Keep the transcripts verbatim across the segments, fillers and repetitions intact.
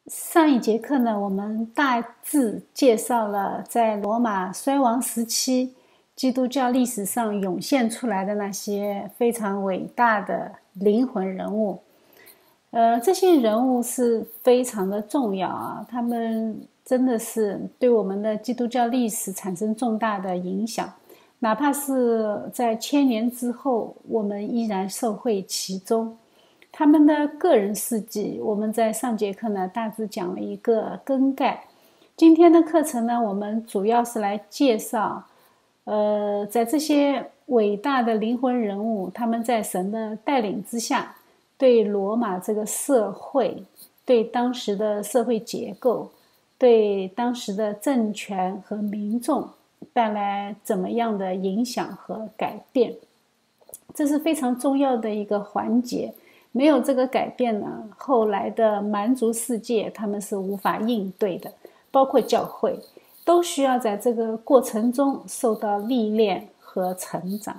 上一节课呢，我们大致介绍了在罗马衰亡时期，基督教历史上涌现出来的那些非常伟大的灵魂人物。呃，这些人物是非常的重要啊，他们真的是对我们的基督教历史产生重大的影响，哪怕是在千年之后，我们依然受惠其中。他们的个人事迹，我们在上节课呢大致讲了一个更概。今天的课程呢，我们主要是来介绍，呃，在这些伟大的灵魂人物，他们在神的带领之下，对罗马这个社会，对当时的社会结构，对当时的政权和民众带来怎么样的影响和改变。这是非常重要的一个环节。没有这个改变呢，后来的蛮族世界他们是无法应对的，包括教会都需要在这个过程中受到历练和成长。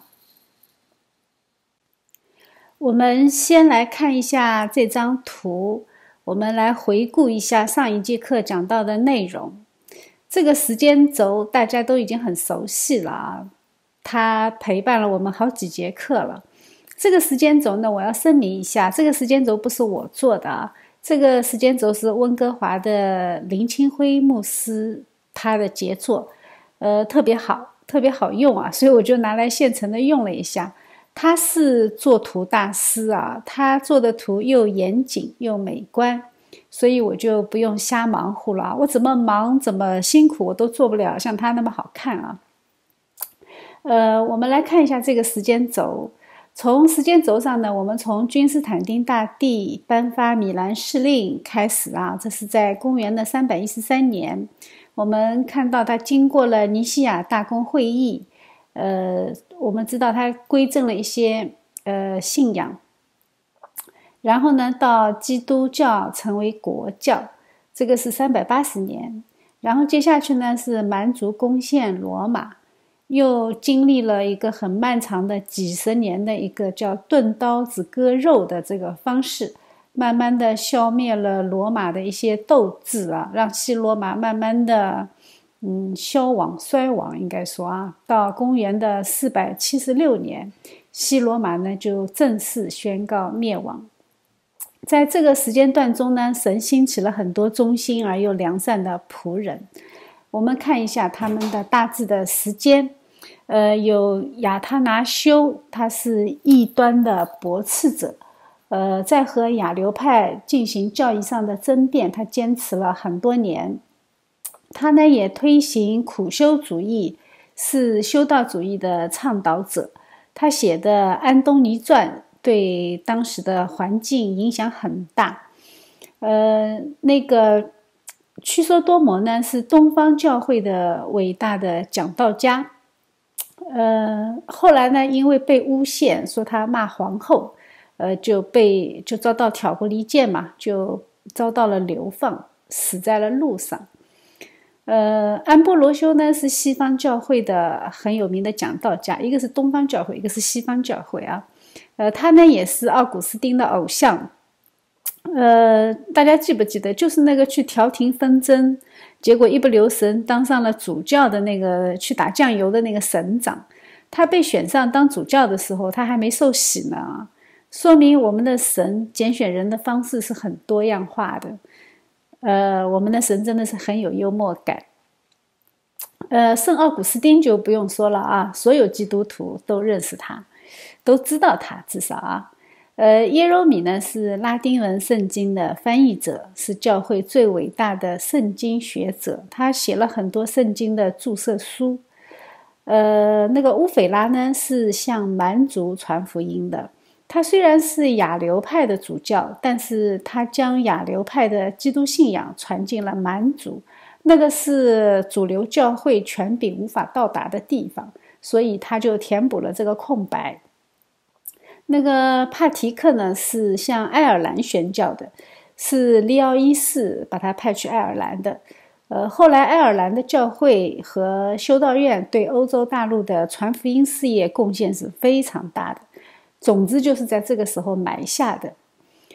我们先来看一下这张图，我们来回顾一下上一节课讲到的内容。这个时间轴大家都已经很熟悉了啊，它陪伴了我们好几节课了。这个时间轴呢，我要声明一下，这个时间轴不是我做的啊，这个时间轴是温哥华的林清辉牧师他的杰作，呃，特别好，特别好用啊，所以我就拿来现成的用了一下。他是作图大师啊，他做的图又严谨又美观，所以我就不用瞎忙活了，我怎么忙怎么辛苦我都做不了像他那么好看啊。呃，我们来看一下这个时间轴。从时间轴上呢，我们从君士坦丁大帝颁发米兰市令开始啊，这是在公元的三百一十三年。我们看到他经过了尼西亚大公会议，呃，我们知道他规正了一些呃信仰，然后呢，到基督教成为国教，这个是三百八十年。然后接下去呢是蛮族攻陷罗马。又经历了一个很漫长的几十年的一个叫钝刀子割肉的这个方式，慢慢的消灭了罗马的一些斗志啊，让西罗马慢慢的嗯消亡衰亡，应该说啊，到公元的四百七十六年，西罗马呢就正式宣告灭亡。在这个时间段中呢，神兴起了很多忠心而又良善的仆人。我们看一下他们的大致的时间，呃，有亚他拿修，他是异端的驳斥者，呃，在和亚流派进行教义上的争辩，他坚持了很多年。他呢也推行苦修主义，是修道主义的倡导者。他写的《安东尼传》对当时的环境影响很大。呃，那个屈梭多摩呢是东方教会的伟大的讲道家，呃，后来呢因为被诬陷说他骂皇后，呃，就被就遭到挑拨离间嘛，就遭到了流放，死在了路上。呃，安波罗修呢是西方教会的很有名的讲道家，一个是东方教会，一个是西方教会啊。呃，他呢也是奥古斯丁的偶像。呃，大家记不记得，就是那个去调停纷争，结果一不留神当上了主教的那个去打酱油的那个省长，他被选上当主教的时候，他还没受洗呢，说明我们的神拣选人的方式是很多样化的。呃，我们的神真的是很有幽默感。呃，圣奥古斯丁就不用说了啊，所有基督徒都认识他，都知道他，至少啊。呃，耶柔米呢是拉丁文圣经的翻译者，是教会最伟大的圣经学者，他写了很多圣经的注释书。呃，那个乌斐拉呢是向蛮族传福音的，他虽然是亚流派的主教，但是他将亚流派的基督信仰传进了蛮族，那个是主流教会权柄无法到达的地方，所以他就填补了这个空白。那个帕提克呢是向爱尔兰宣教的，是利奥一世把他派去爱尔兰的。呃，后来爱尔兰的教会和修道院对欧洲大陆的传福音事业贡献是非常大的，种子就是在这个时候埋下的。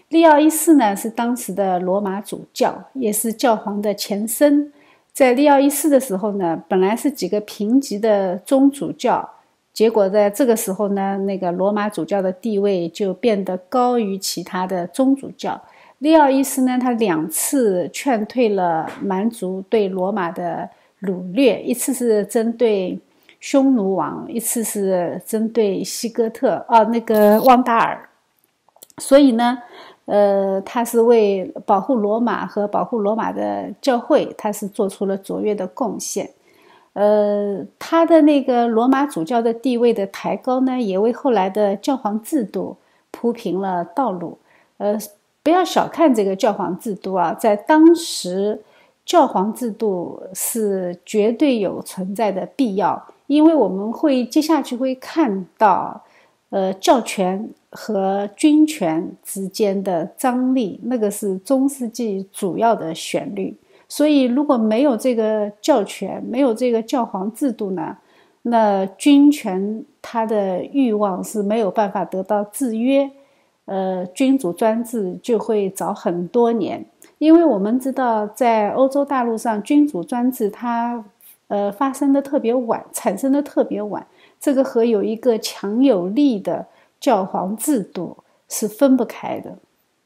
利奥一世呢是当时的罗马主教，也是教皇的前身。在利奥一世的时候呢，本来是几个平级的宗主教，结果在这个时候呢，那个罗马主教的地位就变得高于其他的宗主教。利奥一世呢，他两次劝退了蛮族对罗马的掳掠，一次是针对匈奴王，一次是针对西哥特哦，那个旺达尔。所以呢，呃，他是为保护罗马和保护罗马的教会，他是做出了卓越的贡献。呃，他的那个罗马主教的地位的抬高呢，也为后来的教皇制度铺平了道路。呃，不要小看这个教皇制度啊，在当时，教皇制度是绝对有存在的必要，因为我们会接下去会看到，呃，教权和军权之间的张力，那个是中世纪主要的旋律。所以如果没有这个教权，没有这个教皇制度呢，那军权它的欲望是没有办法得到制约，呃，君主专制就会早很多年。因为我们知道在欧洲大陆上，君主专制它呃发生的特别晚，产生的特别晚，这个和有一个强有力的教皇制度是分不开的。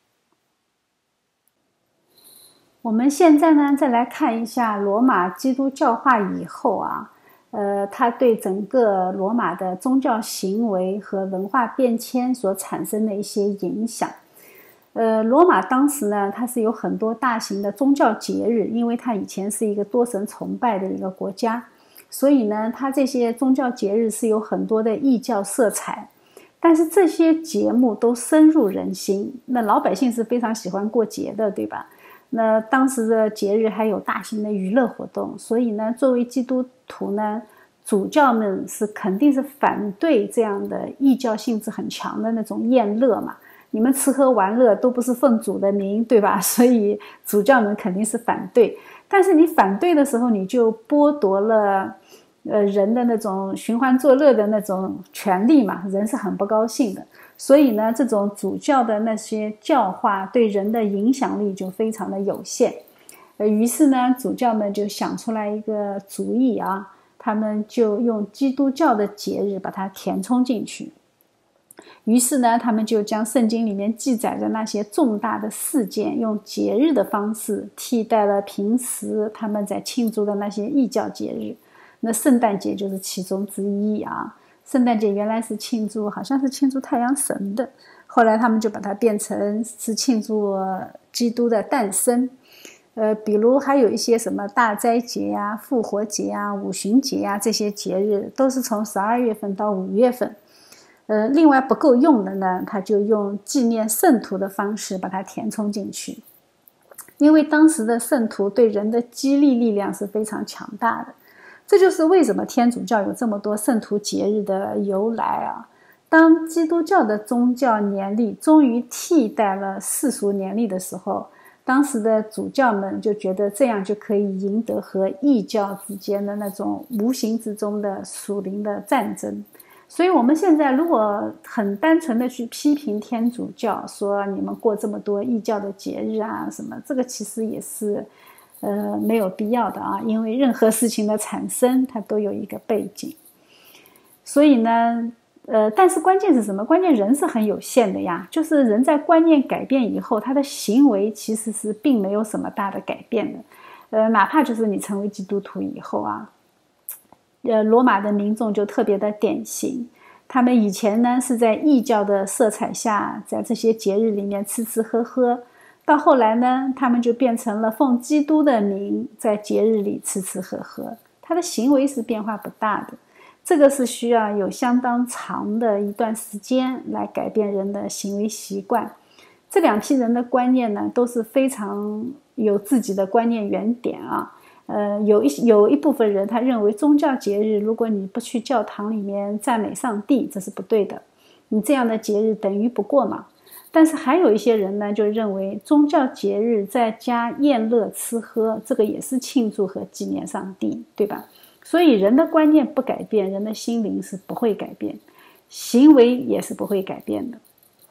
我们现在呢，再来看一下罗马基督教化以后啊，呃，它对整个罗马的宗教行为和文化变迁所产生的一些影响。呃，罗马当时呢，它是有很多大型的宗教节日，因为它以前是一个多神崇拜的一个国家，所以呢，它这些宗教节日是有很多的异教色彩。但是这些节目都深入人心，那老百姓是非常喜欢过节的，对吧？那当时的节日还有大型的娱乐活动，所以呢，作为基督徒呢，主教们是肯定是反对这样的异教性质很强的那种宴乐嘛。你们吃喝玩乐都不是奉主的名，对吧？所以主教们肯定是反对。但是你反对的时候，你就剥夺了呃人的那种寻欢作乐的那种权利嘛，人是很不高兴的。所以呢，这种主教的那些教化对人的影响力就非常的有限。呃，于是呢，主教们就想出来一个主意啊，他们就用基督教的节日把它填充进去。于是呢，他们就将圣经里面记载的那些重大的事件，用节日的方式替代了平时他们在庆祝的那些异教节日。那圣诞节就是其中之一啊。圣诞节原来是庆祝，好像是庆祝太阳神的，后来他们就把它变成是庆祝基督的诞生。呃，比如还有一些什么大斋节呀、复活节呀、五旬节呀，这些节日都是从十二月份到五月份。呃，另外不够用的呢，他就用纪念圣徒的方式把它填充进去。因为当时的圣徒对人的激励力量是非常强大的。这就是为什么天主教有这么多圣徒节日的由来啊。当基督教的宗教年历终于替代了世俗年历的时候，当时的主教们就觉得这样就可以赢得和异教之间的那种无形之中的属灵的战争。所以我们现在如果很单纯的去批评天主教，说你们过这么多异教的节日啊什么，这个其实也是呃，没有必要的啊，因为任何事情的产生它都有一个背景。所以呢呃，但是关键是什么？关键人是很有限的呀，就是人在观念改变以后，他的行为其实是并没有什么大的改变的。呃，哪怕就是你成为基督徒以后啊，呃，罗马的民众就特别的典型，他们以前呢是在异教的色彩下，在这些节日里面吃吃喝喝，到后来呢，他们就变成了奉基督的名，在节日里吃吃喝喝，他的行为是变化不大的。这个是需要有相当长的一段时间来改变人的行为习惯。这两批人的观念呢，都是非常有自己的观念原点啊。呃，有一有一部分人他认为宗教节日，如果你不去教堂里面赞美上帝，这是不对的，你这样的节日等于不过嘛。但是还有一些人呢，就认为宗教节日再加宴乐吃喝，这个也是庆祝和纪念上帝，对吧？所以人的观念不改变，人的心灵是不会改变，行为也是不会改变的。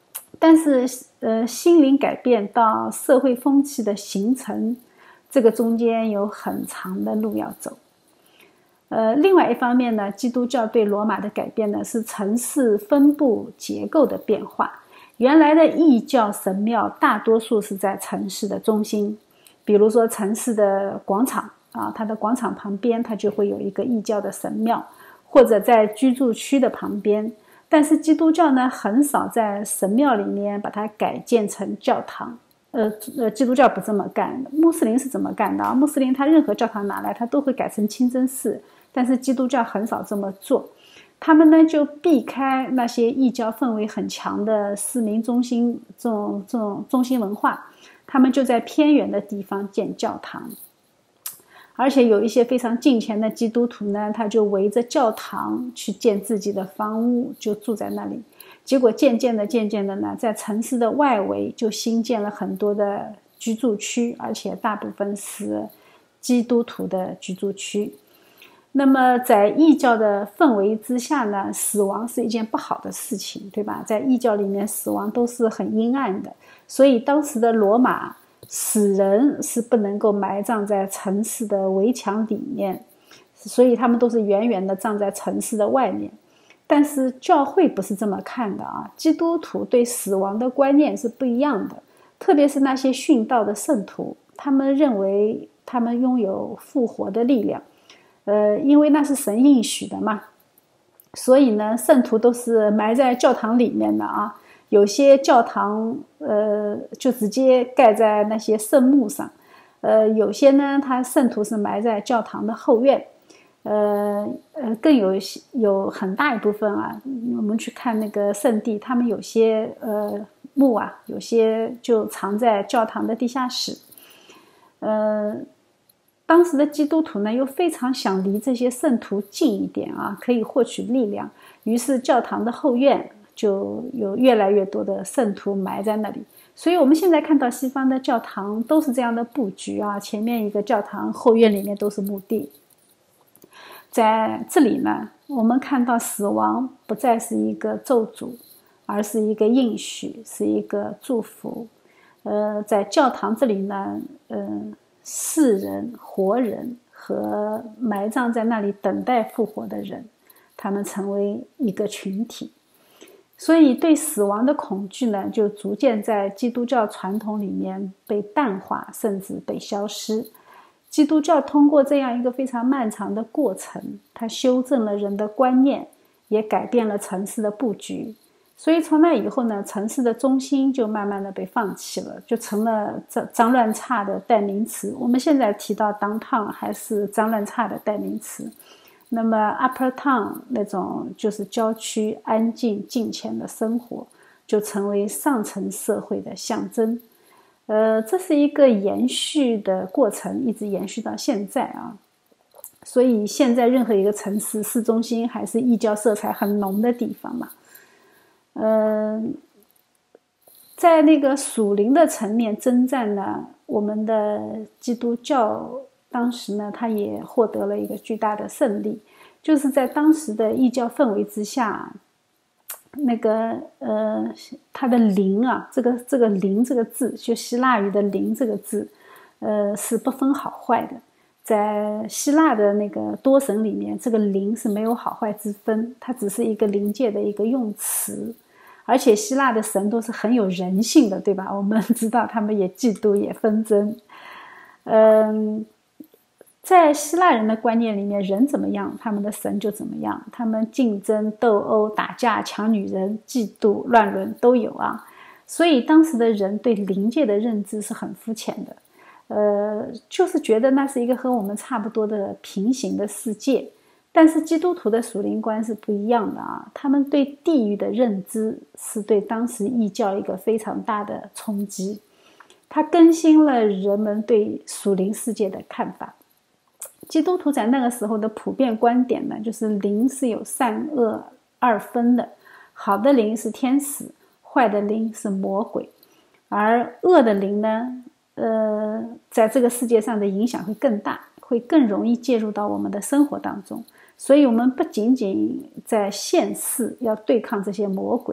但是呃，心灵改变到社会风气的形成，这个中间有很长的路要走。呃，另外一方面呢，基督教对罗马的改变呢，是城市分布结构的变化。原来的异教神庙大多数是在城市的中心，比如说城市的广场啊，它的广场旁边它就会有一个异教的神庙，或者在居住区的旁边。但是基督教呢，很少在神庙里面把它改建成教堂。呃呃，基督教不这么干，穆斯林是怎么干的啊？穆斯林他任何教堂拿来，他都会改成清真寺，但是基督教很少这么做。他们呢就避开那些异教氛围很强的市民中心这种这种中心文化，他们就在偏远的地方建教堂。而且有一些非常敬虔的基督徒呢，他就围着教堂去建自己的房屋，就住在那里。结果渐渐的渐渐的呢，在城市的外围就新建了很多的居住区，而且大部分是基督徒的居住区。那么在异教的氛围之下呢，死亡是一件不好的事情，对吧？在异教里面死亡都是很阴暗的，所以当时的罗马死人是不能够埋葬在城市的围墙里面，所以他们都是远远的葬在城市的外面。但是教会不是这么看的啊，基督徒对死亡的观念是不一样的，特别是那些殉道的圣徒，他们认为他们拥有复活的力量，呃，因为那是神应许的嘛，所以呢，圣徒都是埋在教堂里面的啊。有些教堂呃就直接盖在那些圣墓上，呃有些呢他圣徒是埋在教堂的后院，呃呃更有有很大一部分啊，我们去看那个圣地，他们有些呃墓啊，有些就藏在教堂的地下室。呃当时的基督徒呢又非常想离这些圣徒近一点啊，可以获取力量，于是教堂的后院就有越来越多的圣徒埋在那里。所以我们现在看到西方的教堂都是这样的布局啊，前面一个教堂，后院里面都是墓地。在这里呢，我们看到死亡不再是一个咒诅，而是一个应许，是一个祝福。呃，在教堂这里呢，呃，世人、活人和埋葬在那里等待复活的人，他们成为一个群体。所以对死亡的恐惧呢，就逐渐在基督教传统里面被淡化，甚至被消失。基督教通过这样一个非常漫长的过程，它修正了人的观念，也改变了城市的布局。所以从那以后呢，城市的中心就慢慢的被放弃了，就成了脏脏乱差的代名词。我们现在提到 downtown 还是脏乱差的代名词。那么 upper town 那种就是郊区安静敬虔的生活，就成为上层社会的象征。呃，这是一个延续的过程，一直延续到现在啊。所以现在任何一个城市市中心还是异教色彩很浓的地方嘛。呃，在那个属灵的层面征战呢，我们的基督教当时呢，他也获得了一个巨大的胜利，就是在当时的异教氛围之下，那个呃，他的灵啊，这个这个灵这个字，就希腊语的灵这个字，呃，是不分好坏的。在希腊的那个多神里面，这个灵是没有好坏之分，它只是一个灵界的一个用词。而且希腊的神都是很有人性的，对吧？我们知道他们也嫉妒也纷争。嗯，在希腊人的观念里面，人怎么样，他们的神就怎么样。他们竞争、斗殴、打架、抢女人、嫉妒、乱伦都有啊。所以当时的人对灵界的认知是很肤浅的，呃，就是觉得那是一个和我们差不多的平行的世界。但是基督徒的属灵观是不一样的啊，他们对地狱的认知是对当时异教一个非常大的冲击，它更新了人们对属灵世界的看法。基督徒在那个时候的普遍观点呢，就是灵是有善恶二分的，好的灵是天使，坏的灵是魔鬼，而恶的灵呢，呃，在这个世界上的影响会更大，会更容易介入到我们的生活当中。所以我们不仅仅在现世要对抗这些魔鬼，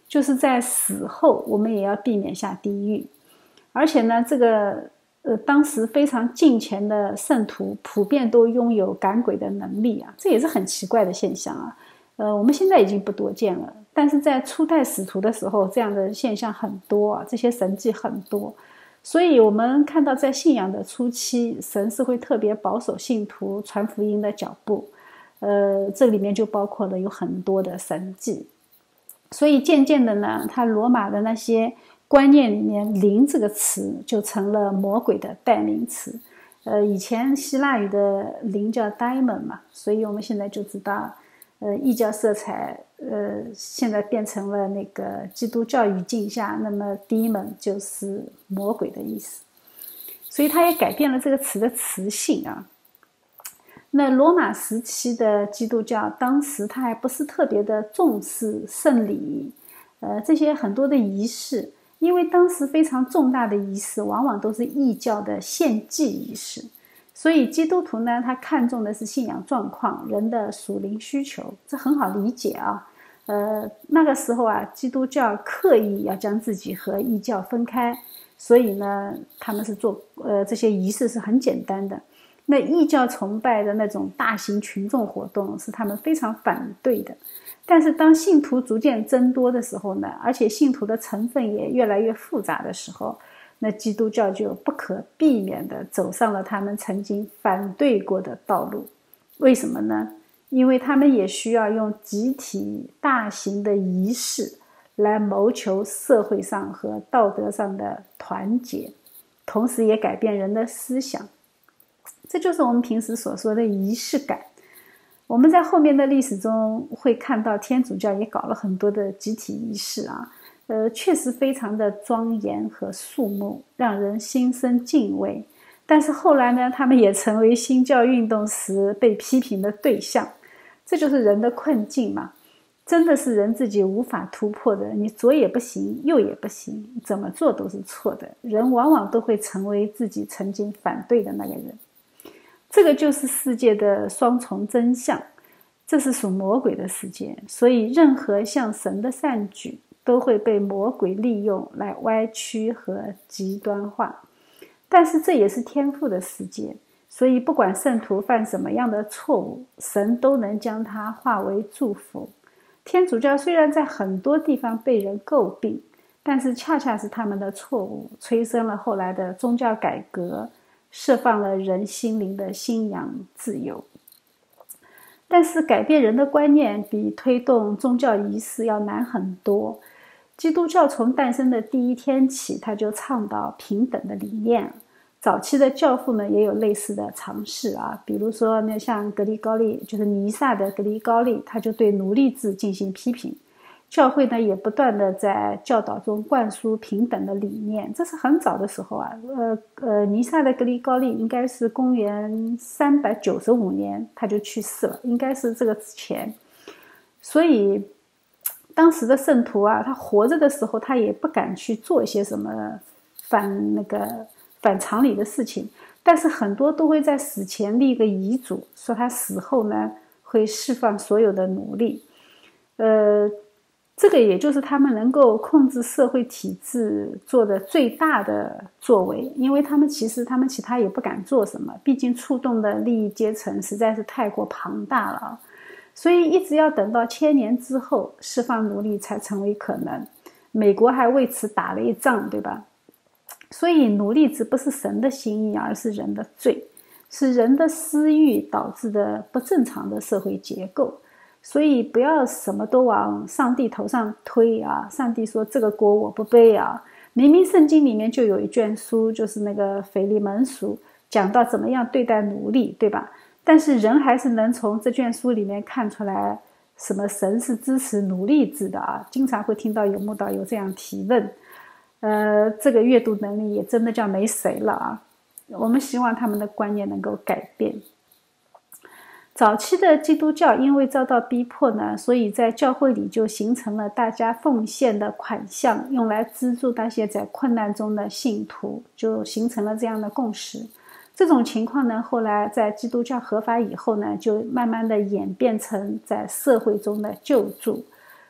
就是在死后我们也要避免下地狱。而且呢，这个呃，当时非常敬虔的圣徒普遍都拥有赶鬼的能力啊，这也是很奇怪的现象啊。呃，我们现在已经不多见了，但是在初代使徒的时候，这样的现象很多啊，这些神迹很多。所以我们看到在信仰的初期，神是会特别保守信徒传福音的脚步，呃，这里面就包括了有很多的神迹。所以渐渐的呢，他罗马的那些观念里面，灵这个词就成了魔鬼的代名词。呃，以前希腊语的灵叫 daimon 嘛，所以我们现在就知道，呃，异教色彩，呃，现在变成了那个基督教语境下，那么 demon 就是魔鬼的意思，所以它也改变了这个词的词性啊。那罗马时期的基督教，当时它还不是特别的重视圣礼，呃，这些很多的仪式，因为当时非常重大的仪式，往往都是异教的献祭仪式，所以基督徒呢，他看重的是信仰状况、人的属灵需求，这很好理解啊。呃，那个时候啊，基督教刻意要将自己和异教分开，所以呢，他们是做呃这些仪式是很简单的。那异教崇拜的那种大型群众活动是他们非常反对的。但是当信徒逐渐增多的时候呢，而且信徒的成分也越来越复杂的时候，那基督教就不可避免地走上了他们曾经反对过的道路。为什么呢？因为他们也需要用集体大型的仪式来谋求社会上和道德上的团结，同时也改变人的思想。这就是我们平时所说的仪式感。我们在后面的历史中会看到天主教也搞了很多的集体仪式啊，呃，确实非常的庄严和肃穆，让人心生敬畏。但是后来呢，他们也成为新教运动时被批评的对象。这就是人的困境嘛，真的是人自己无法突破的，你左也不行，右也不行，怎么做都是错的。人往往都会成为自己曾经反对的那个人。这个就是世界的双重真相，这是属魔鬼的世界，所以任何像神的善举都会被魔鬼利用来歪曲和极端化。但是这也是天父的世界，所以不管圣徒犯什么样的错误，神都能将它化为祝福。天主教虽然在很多地方被人诟病，但是恰恰是他们的错误催生了后来的宗教改革，释放了人心灵的信仰自由。但是改变人的观念比推动宗教仪式要难很多。基督教从诞生的第一天起，他就倡导平等的理念。早期的教父们也有类似的尝试啊，比如说那像格里高利，就是尼撒的格里高利，他就对奴隶制进行批评。教会呢也不断的在教导中灌输平等的理念，这是很早的时候啊，呃呃，尼撒的格里高利应该是公元三百九十五年他就去世了，应该是这个之前。所以当时的圣徒啊，他活着的时候他也不敢去做一些什么反那个反常理的事情，但是很多都会在死前立个遗嘱，说他死后呢会释放所有的奴隶。呃这个也就是他们能够控制社会体制做的最大的作为，因为他们其实他们其他也不敢做什么，毕竟触动的利益阶层实在是太过庞大了，所以一直要等到千年之后释放奴隶才成为可能。美国还为此打了一仗，对吧？所以奴隶制不是神的心意，而是人的罪，是人的私欲导致的不正常的社会结构。所以不要什么都往上帝头上推啊！上帝说这个锅我不背啊！明明圣经里面就有一卷书，就是那个腓利门书，讲到怎么样对待奴隶，对吧？但是人还是能从这卷书里面看出来，什么神是支持奴隶制的啊！经常会听到有慕道友这样提问，呃，这个阅读能力也真的叫没谁了啊！我们希望他们的观念能够改变。早期的基督教因为遭到逼迫呢，所以在教会里就形成了大家奉献的款项，用来资助那些在困难中的信徒，就形成了这样的共识。这种情况呢，后来在基督教合法以后呢，就慢慢的演变成在社会中的救助。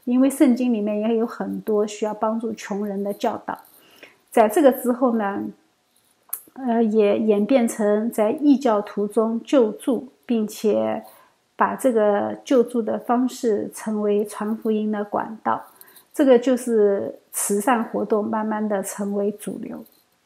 因为圣经里面也有很多需要帮助穷人的教导。在这个之后呢，呃，也演变成在异教徒中救助，并且把这个救助的方式成为传福音的管道。这个就是慈善活动慢慢的成为主流。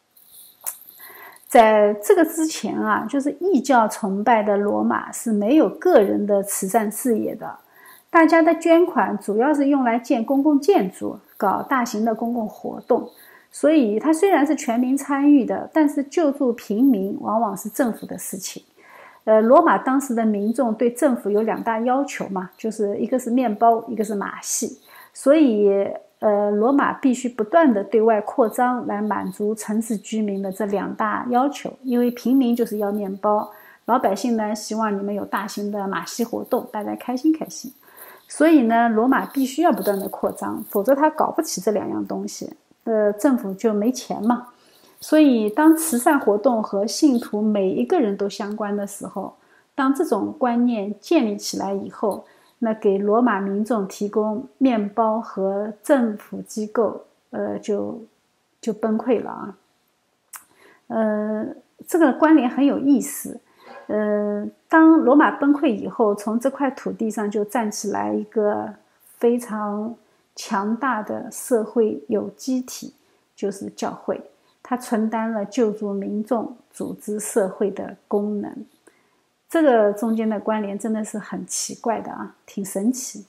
在这个之前啊，就是异教崇拜的罗马是没有个人的慈善事业的，大家的捐款主要是用来建公共建筑，搞大型的公共活动。所以它虽然是全民参与的，但是救助平民往往是政府的事情。呃，罗马当时的民众对政府有两大要求嘛，就是一个是面包，一个是马戏。所以呃，罗马必须不断的对外扩张，来满足城市居民的这两大要求。因为平民就是要面包，老百姓呢希望你们有大型的马戏活动，大家开心开心。所以呢，罗马必须要不断的扩张，否则他搞不起这两样东西，呃，政府就没钱嘛。所以当慈善活动和信徒每一个人都相关的时候，当这种观念建立起来以后，那给罗马民众提供面包和政府机构，呃，就就崩溃了啊。呃，这个关联很有意思。呃，当罗马崩溃以后，从这块土地上就站起来一个非常强大的社会有机体，就是教会。它承担了救助民众、组织社会的功能。这个中间的关联真的是很奇怪的啊，挺神奇。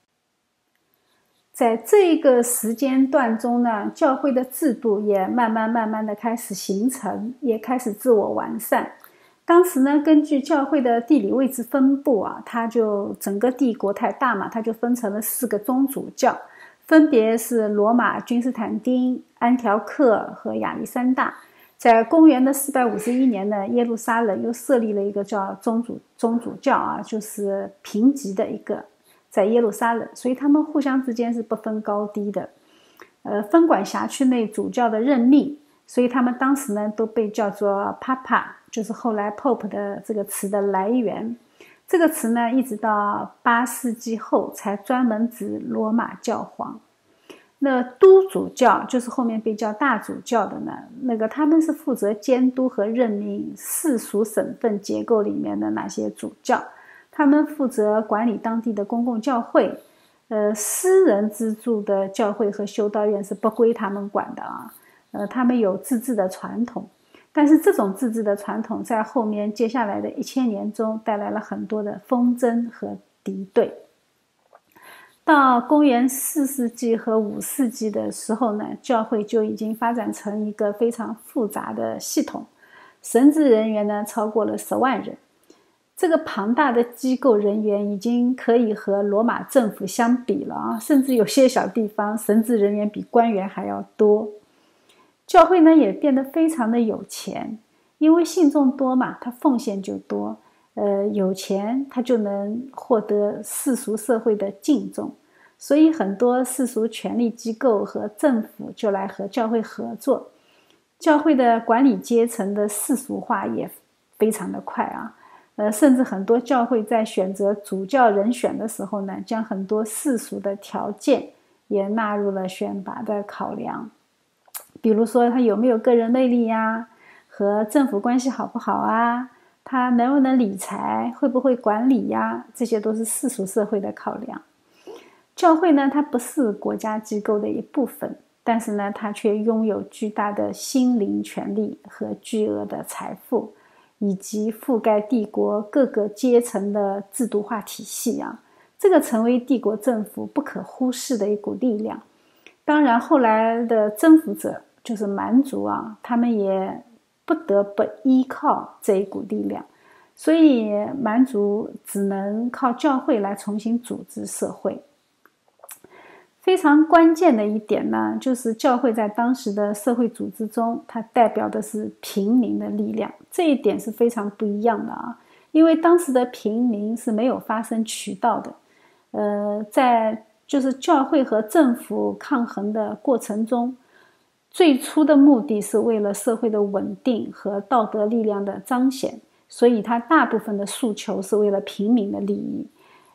在这个时间段中呢，教会的制度也慢慢慢慢的开始形成，也开始自我完善。当时呢，根据教会的地理位置分布啊，它就整个帝国太大嘛，它就分成了四个宗主教，分别是罗马、君士坦丁、安条克和亚历山大。在公元的四百五十一年呢，耶路撒冷又设立了一个叫宗主宗主教啊，就是平级的一个，在耶路撒冷，所以他们互相之间是不分高低的。呃，分管辖区内主教的任命，所以他们当时呢都被叫做 Papa， 就是后来 Pope 的这个词的来源。这个词呢，一直到八世纪后才专门指罗马教皇。那督主教就是后面被叫大主教的呢，那个他们是负责监督和任命世俗省份结构里面的那些主教，他们负责管理当地的公共教会，呃，私人资助的教会和修道院是不归他们管的啊，呃，他们有自治的传统，但是这种自治的传统在后面接下来的一千年中带来了很多的纷争和敌对。到公元四世纪和五世纪的时候呢，教会就已经发展成一个非常复杂的系统，神职人员呢超过了十万人。这个庞大的机构人员已经可以和罗马政府相比了啊，甚至有些小地方神职人员比官员还要多。教会呢也变得非常的有钱，因为信众多嘛，他奉献就多。呃，有钱他就能获得世俗社会的敬重，所以很多世俗权力机构和政府就来和教会合作。教会的管理阶层的世俗化也非常的快啊，呃，甚至很多教会在选择主教人选的时候呢，将很多世俗的条件也纳入了选拔的考量，比如说他有没有个人魅力呀，和政府关系好不好啊，他能不能理财，会不会管理呀？这些都是世俗社会的考量。教会呢，它不是国家机构的一部分，但是呢，它却拥有巨大的心灵权力和巨额的财富，以及覆盖帝国各个阶层的制度化体系啊。这个成为帝国政府不可忽视的一股力量。当然，后来的征服者就是蛮族啊，他们也不得不依靠这一股力量，所以蛮族只能靠教会来重新组织社会。非常关键的一点呢，就是教会在当时的社会组织中，它代表的是平民的力量，这一点是非常不一样的啊。因为当时的平民是没有发声渠道的，呃，在就是教会和政府抗衡的过程中，最初的目的是为了社会的稳定和道德力量的彰显，所以它大部分的诉求是为了平民的利益。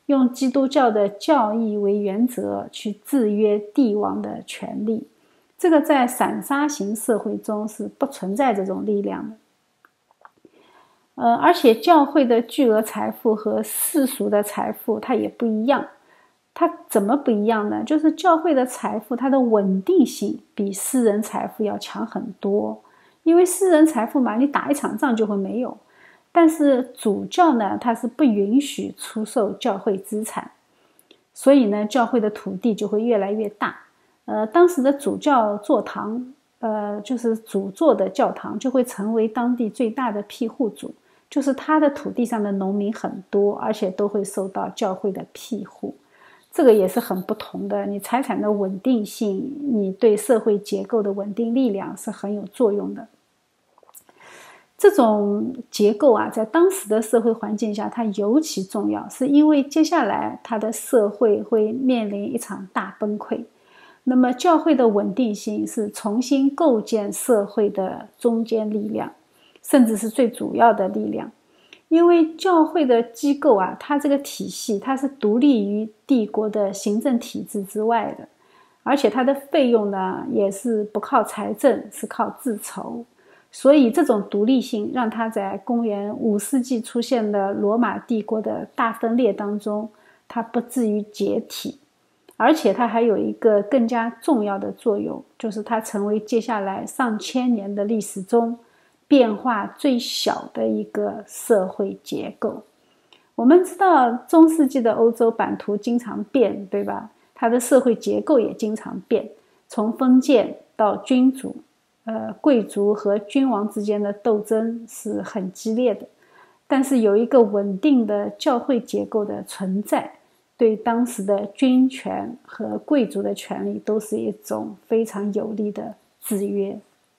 用基督教的教义为原则去制约帝王的权力。这个在散沙型社会中是不存在这种力量的。呃，而且教会的巨额财富和世俗的财富它也不一样。它怎么不一样呢？就是教会的财富，它的稳定性比私人财富要强很多。因为私人财富嘛，你打一场仗就会没有。但是主教呢，它是不允许出售教会资产，所以呢，教会的土地就会越来越大。呃，当时的主教座堂，呃，就是主座的教堂，就会成为当地最大的庇护主。就是他的土地上的农民很多，而且都会受到教会的庇护。这个也是很不同的，你财产的稳定性，你对社会结构的稳定力量是很有作用的。这种结构啊，在当时的社会环境下，它尤其重要，是因为接下来它的社会会面临一场大崩溃。那么教会的稳定性是重新构建社会的中坚力量，甚至是最主要的力量。因为教会的机构啊，它这个体系它是独立于帝国的行政体制之外的，而且它的费用呢也是不靠财政，是靠自筹。所以这种独立性让它在公元五世纪出现的罗马帝国的大分裂当中，它不至于解体。而且它还有一个更加重要的作用，就是它成为接下来上千年的历史中变化最小的一个社会结构。我们知道中世纪的欧洲版图经常变，对吧？它的社会结构也经常变，从封建到君主，呃，贵族和君王之间的斗争是很激烈的。但是有一个稳定的教会结构的存在，对当时的君权和贵族的权利都是一种非常有力的制约。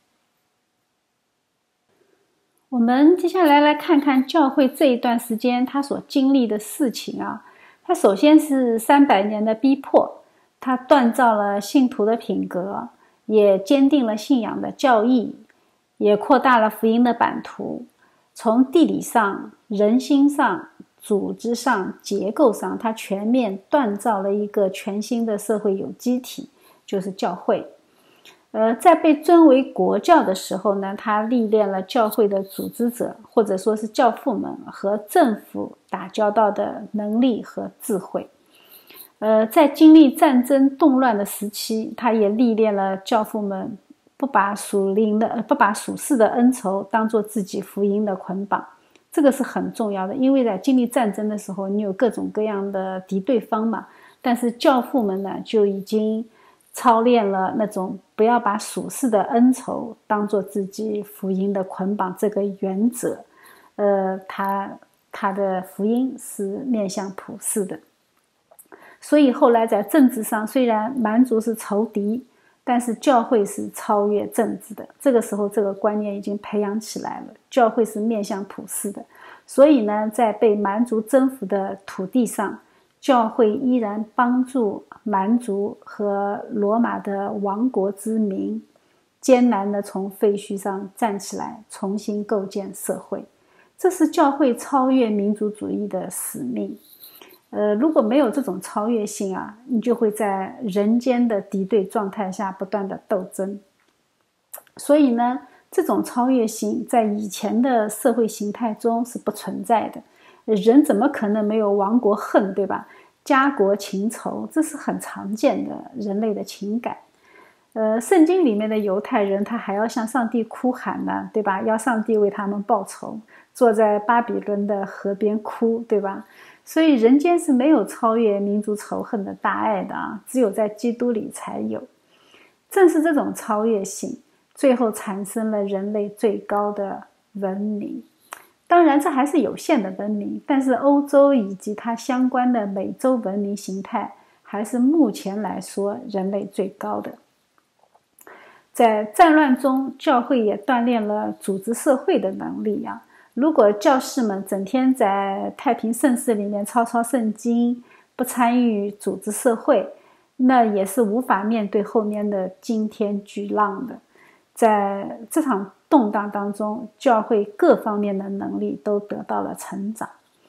我们接下来来看看教会这一段时间它所经历的事情啊。它首先是三百年的逼迫，它锻造了信徒的品格，也坚定了信仰的教义，也扩大了福音的版图。从地理上、人心上、组织上、结构上，它全面锻造了一个全新的社会有机体，就是教会。呃，在被尊为国教的时候呢，他历练了教会的组织者，或者说是教父们和政府打交道的能力和智慧。呃，在经历战争动乱的时期，他也历练了教父们不把属灵的、不把属世的恩酬当作自己福音的捆绑。这个是很重要的，因为在经历战争的时候，你有各种各样的敌对方嘛，但是教父们呢，就已经操练了那种不要把属世的恩酬当作自己福音的捆绑这个原则。呃，他他的福音是面向普世的。所以后来在政治上，虽然蛮族是仇敌，但是教会是超越政治的。这个时候这个观念已经培养起来了，教会是面向普世的。所以呢，在被蛮族征服的土地上，教会依然帮助蛮族和罗马的亡国之民艰难地从废墟上站起来，重新构建社会。这是教会超越民族主义的使命。呃，如果没有这种超越性啊，你就会在人间的敌对状态下不断的斗争。所以呢，这种超越性在以前的社会形态中是不存在的。人怎么可能没有亡国恨，对吧？家国情仇，这是很常见的人类的情感。呃，圣经里面的犹太人，他还要向上帝哭喊呢，对吧？要上帝为他们报仇，坐在巴比伦的河边哭，对吧？所以人间是没有超越民族仇恨的大爱的啊，只有在基督里才有。正是这种超越性，最后产生了人类最高的文明。当然这还是有限的文明，但是欧洲以及它相关的美洲文明形态还是目前来说人类最高的。在战乱中，教会也锻炼了组织社会的能力啊。如果教士们整天在太平盛世里面抄抄圣经，不参与组织社会，那也是无法面对后面的惊天巨浪的。在这场动荡当中，教会各方面的能力都得到了成长。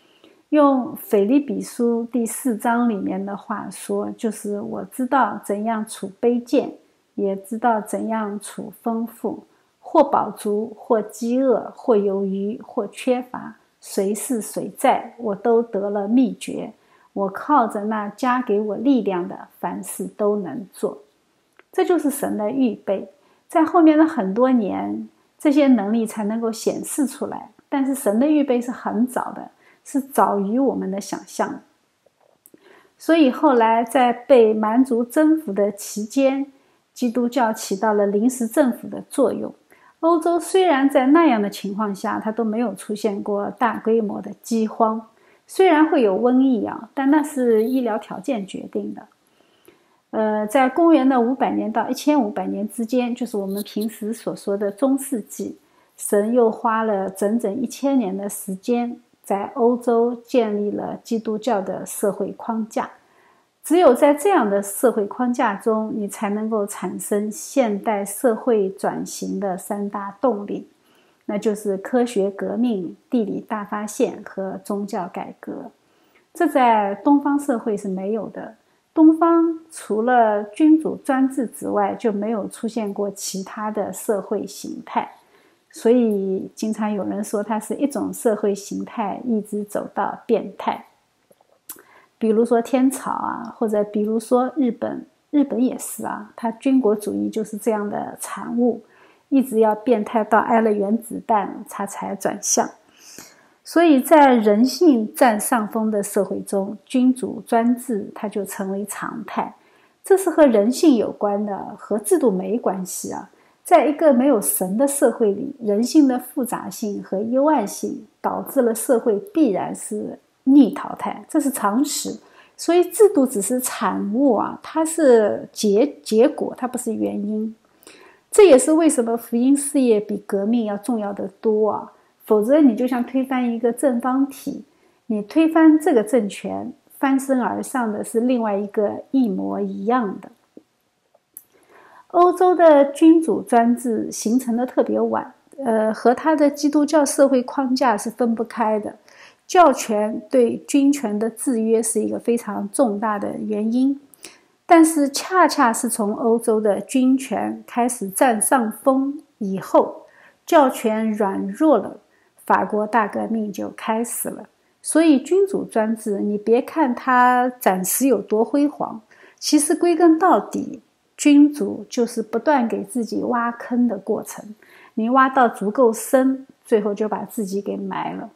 用腓立比书第四章里面的话说，就是我知道怎样处卑贱，也知道怎样处丰富，或饱足，或饥饿，或有余，或缺乏，随是随在，我都得了秘诀。我靠着那加给我力量的，凡事都能做。这就是神的预备，在后面的很多年，这些能力才能够显示出来。但是神的预备是很早的，是早于我们的想象。所以后来在被蛮族征服的期间，基督教起到了临时政府的作用。欧洲虽然在那样的情况下，它都没有出现过大规模的饥荒，虽然会有瘟疫啊，但那是医疗条件决定的。呃，在公元的五百年到一千五百年之间，就是我们平时所说的中世纪，神又花了整整一千年的时间，在欧洲建立了基督教的社会框架。只有在这样的社会框架中，你才能够产生现代社会转型的三大动力，那就是科学革命、地理大发现和宗教改革。这在东方社会是没有的。东方除了君主专制之外，就没有出现过其他的社会形态，所以经常有人说它是一种社会形态一直走到变态。比如说天朝啊，或者比如说日本，日本也是啊，它军国主义就是这样的产物，一直要变态到挨了原子弹，它才转向。所以在人性占上风的社会中，君主专制它就成为常态。这是和人性有关的，和制度没关系啊。在一个没有神的社会里，人性的复杂性和幽暗性导致了社会必然是逆淘汰，这是常识。所以制度只是产物啊，它是结结果，它不是原因。这也是为什么福音事业比革命要重要的多啊。否则你就像推翻一个正方体，你推翻这个政权，翻身而上的是另外一个一模一样的。欧洲的君主专制形成的特别晚，呃，和它的基督教社会框架是分不开的。教权对君权的制约是一个非常重大的原因，但是恰恰是从欧洲的君权开始占上风以后，教权软弱了，法国大革命就开始了。所以君主专制，你别看它暂时有多辉煌，其实归根到底，君主就是不断给自己挖坑的过程，你挖到足够深，最后就把自己给埋了。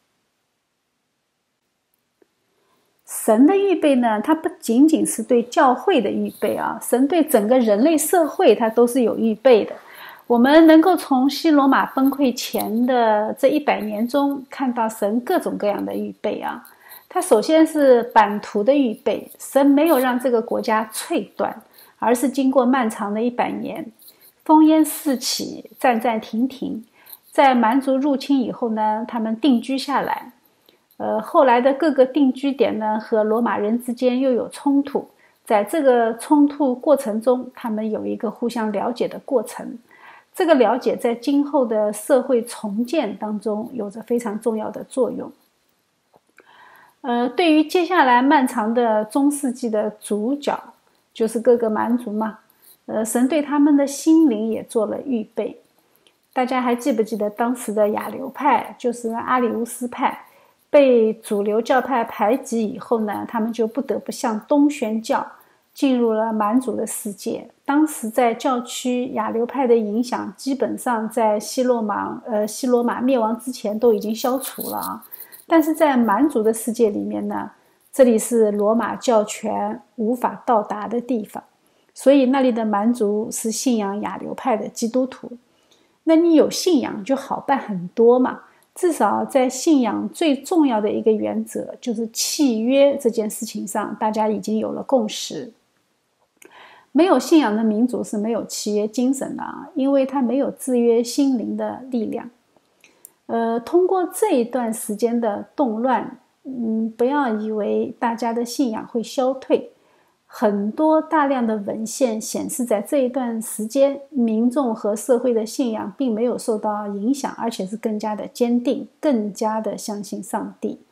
神的预备呢，它不仅仅是对教会的预备啊，神对整个人类社会它都是有预备的。我们能够从西罗马崩溃前的这一百年中看到神各种各样的预备啊。它首先是版图的预备，神没有让这个国家脆断，而是经过漫长的一百年，烽烟四起，战战停停。在蛮族入侵以后呢，他们定居下来。呃，后来的各个定居点呢，和罗马人之间又有冲突。在这个冲突过程中，他们有一个互相了解的过程。这个了解在今后的社会重建当中有着非常重要的作用。呃，对于接下来漫长的中世纪的主角，就是各个蛮族嘛，呃，神对他们的心灵也做了预备。大家还记不记得当时的亚流派，就是阿里乌斯派，被主流教派排挤以后呢，他们就不得不向东宣教，进入了蛮族的世界。当时在教区，亚流派的影响基本上在西罗马呃西罗马灭亡之前都已经消除了啊。但是在蛮族的世界里面呢，这里是罗马教权无法到达的地方，所以那里的蛮族是信仰亚流派的基督徒。那你有信仰就好办很多嘛，至少在信仰最重要的一个原则，就是契约这件事情上，大家已经有了共识。没有信仰的民族是没有契约精神的啊，因为它没有制约心灵的力量。呃，通过这一段时间的动乱，嗯，不要以为大家的信仰会消退。很多大量的文献显示，在这一段时间，民众和社会的信仰并没有受到影响，而且是更加的坚定，更加的相信上帝。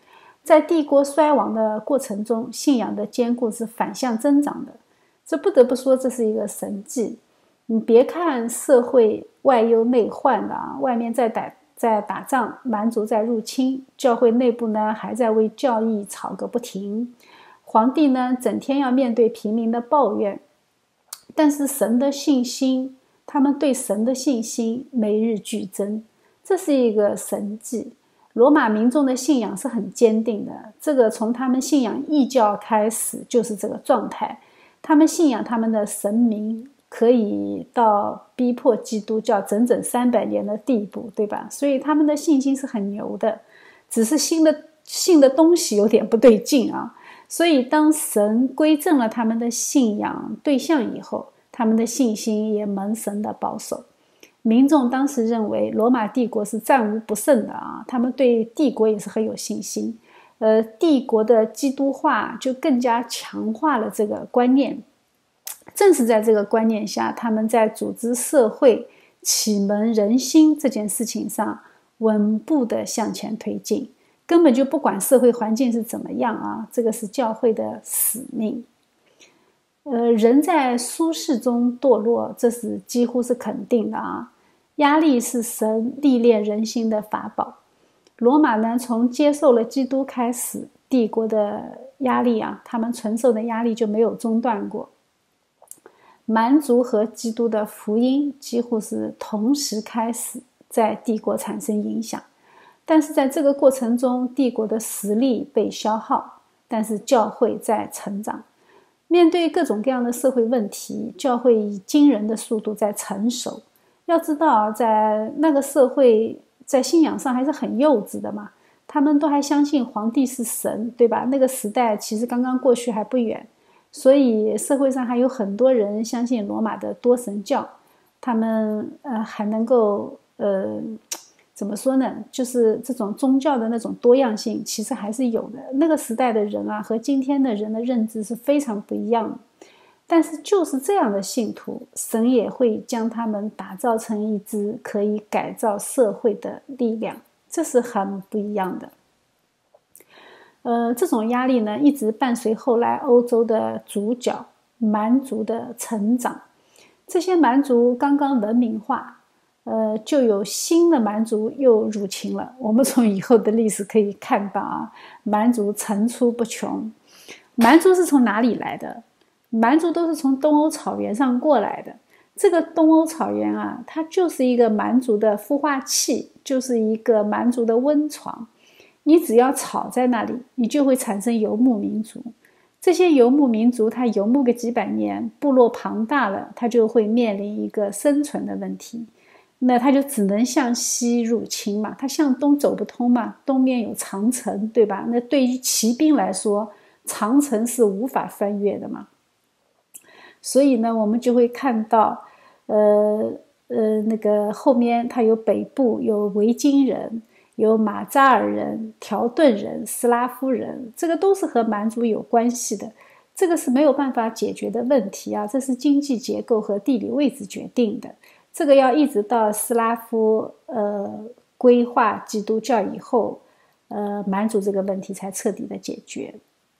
在帝国衰亡的过程中，信仰的坚固是反向增长的，这不得不说这是一个神迹。你别看社会外忧内患的啊，外面在打在打仗，蛮族在入侵，教会内部呢还在为教义吵个不停，皇帝呢整天要面对平民的抱怨，但是神的信心，他们对神的信心每日俱增，这是一个神迹。罗马民众的信仰是很坚定的，这个从他们信仰异教开始就是这个状态，他们信仰他们的神明可以到逼迫基督教整整三百年的地步，对吧？所以他们的信心是很牛的，只是信的信的东西有点不对劲啊。所以当神归正了他们的信仰对象以后，他们的信心也蒙神的保守。民众当时认为罗马帝国是战无不胜的啊，他们对帝国也是很有信心。呃，帝国的基督化就更加强化了这个观念。正是在这个观念下，他们在组织社会、启蒙人心这件事情上稳步地向前推进，根本就不管社会环境是怎么样啊，这个是教会的使命。呃，人在舒适中堕落，这是几乎是肯定的啊。压力是神历练人心的法宝。罗马呢，从接受了基督开始，帝国的压力啊，他们承受的压力就没有中断过。蛮族和基督的福音几乎是同时开始在帝国产生影响，但是在这个过程中，帝国的实力被消耗，但是教会在成长。面对各种各样的社会问题，教会以惊人的速度在成熟。要知道，在那个社会，在信仰上还是很幼稚的嘛，他们都还相信皇帝是神，对吧？那个时代其实刚刚过去还不远，所以社会上还有很多人相信罗马的多神教，他们呃还能够呃怎么说呢？就是这种宗教的那种多样性其实还是有的。那个时代的人啊，和今天的人的认知是非常不一样的。但是就是这样的信徒，神也会将他们打造成一支可以改造社会的力量，这是很不一样的。呃，这种压力呢，一直伴随后来欧洲的主角蛮族的成长。这些蛮族刚刚文明化，呃，就有新的蛮族又入侵了。我们从以后的历史可以看到啊，蛮族层出不穷。蛮族是从哪里来的？蛮族都是从东欧草原上过来的。这个东欧草原啊，它就是一个蛮族的孵化器，就是一个蛮族的温床。你只要草在那里，你就会产生游牧民族。这些游牧民族，它游牧个几百年，部落庞大了，它就会面临一个生存的问题。那它就只能向西入侵嘛，它向东走不通嘛，东面有长城，对吧？那对于骑兵来说，长城是无法翻越的嘛。所以呢，我们就会看到，呃呃，那个后面它有北部有维京人，有马扎尔人、条顿人、斯拉夫人，这个都是和蛮族有关系的。这个是没有办法解决的问题啊，这是经济结构和地理位置决定的。这个要一直到斯拉夫呃规划基督教以后，呃，蛮族这个问题才彻底的解决。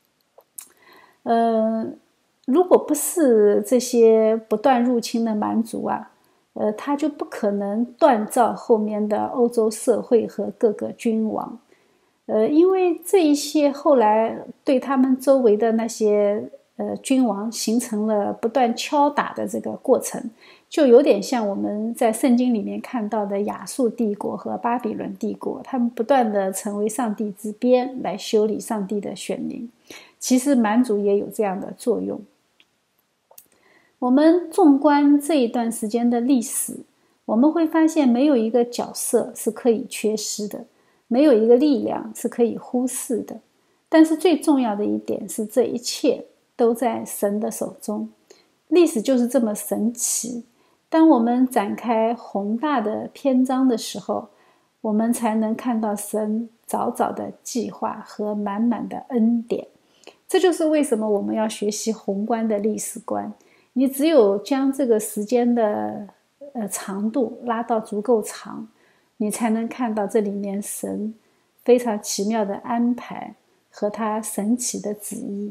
呃。如果不是这些不断入侵的蛮族啊，呃，他就不可能锻造后面的欧洲社会和各个君王，呃，因为这一些后来对他们周围的那些呃君王形成了不断敲打的这个过程，就有点像我们在圣经里面看到的亚述帝国和巴比伦帝国，他们不断的成为上帝之鞭来修理上帝的选民。其实蛮族也有这样的作用。我们纵观这一段时间的历史，我们会发现没有一个角色是可以缺失的，没有一个力量是可以忽视的。但是最重要的一点是，这一切都在神的手中。历史就是这么神奇。当我们展开宏大的篇章的时候，我们才能看到神早早的计划和满满的恩典。这就是为什么我们要学习宏观的历史观。你只有将这个时间的呃长度拉到足够长，你才能看到这里面神非常奇妙的安排和他神奇的旨意。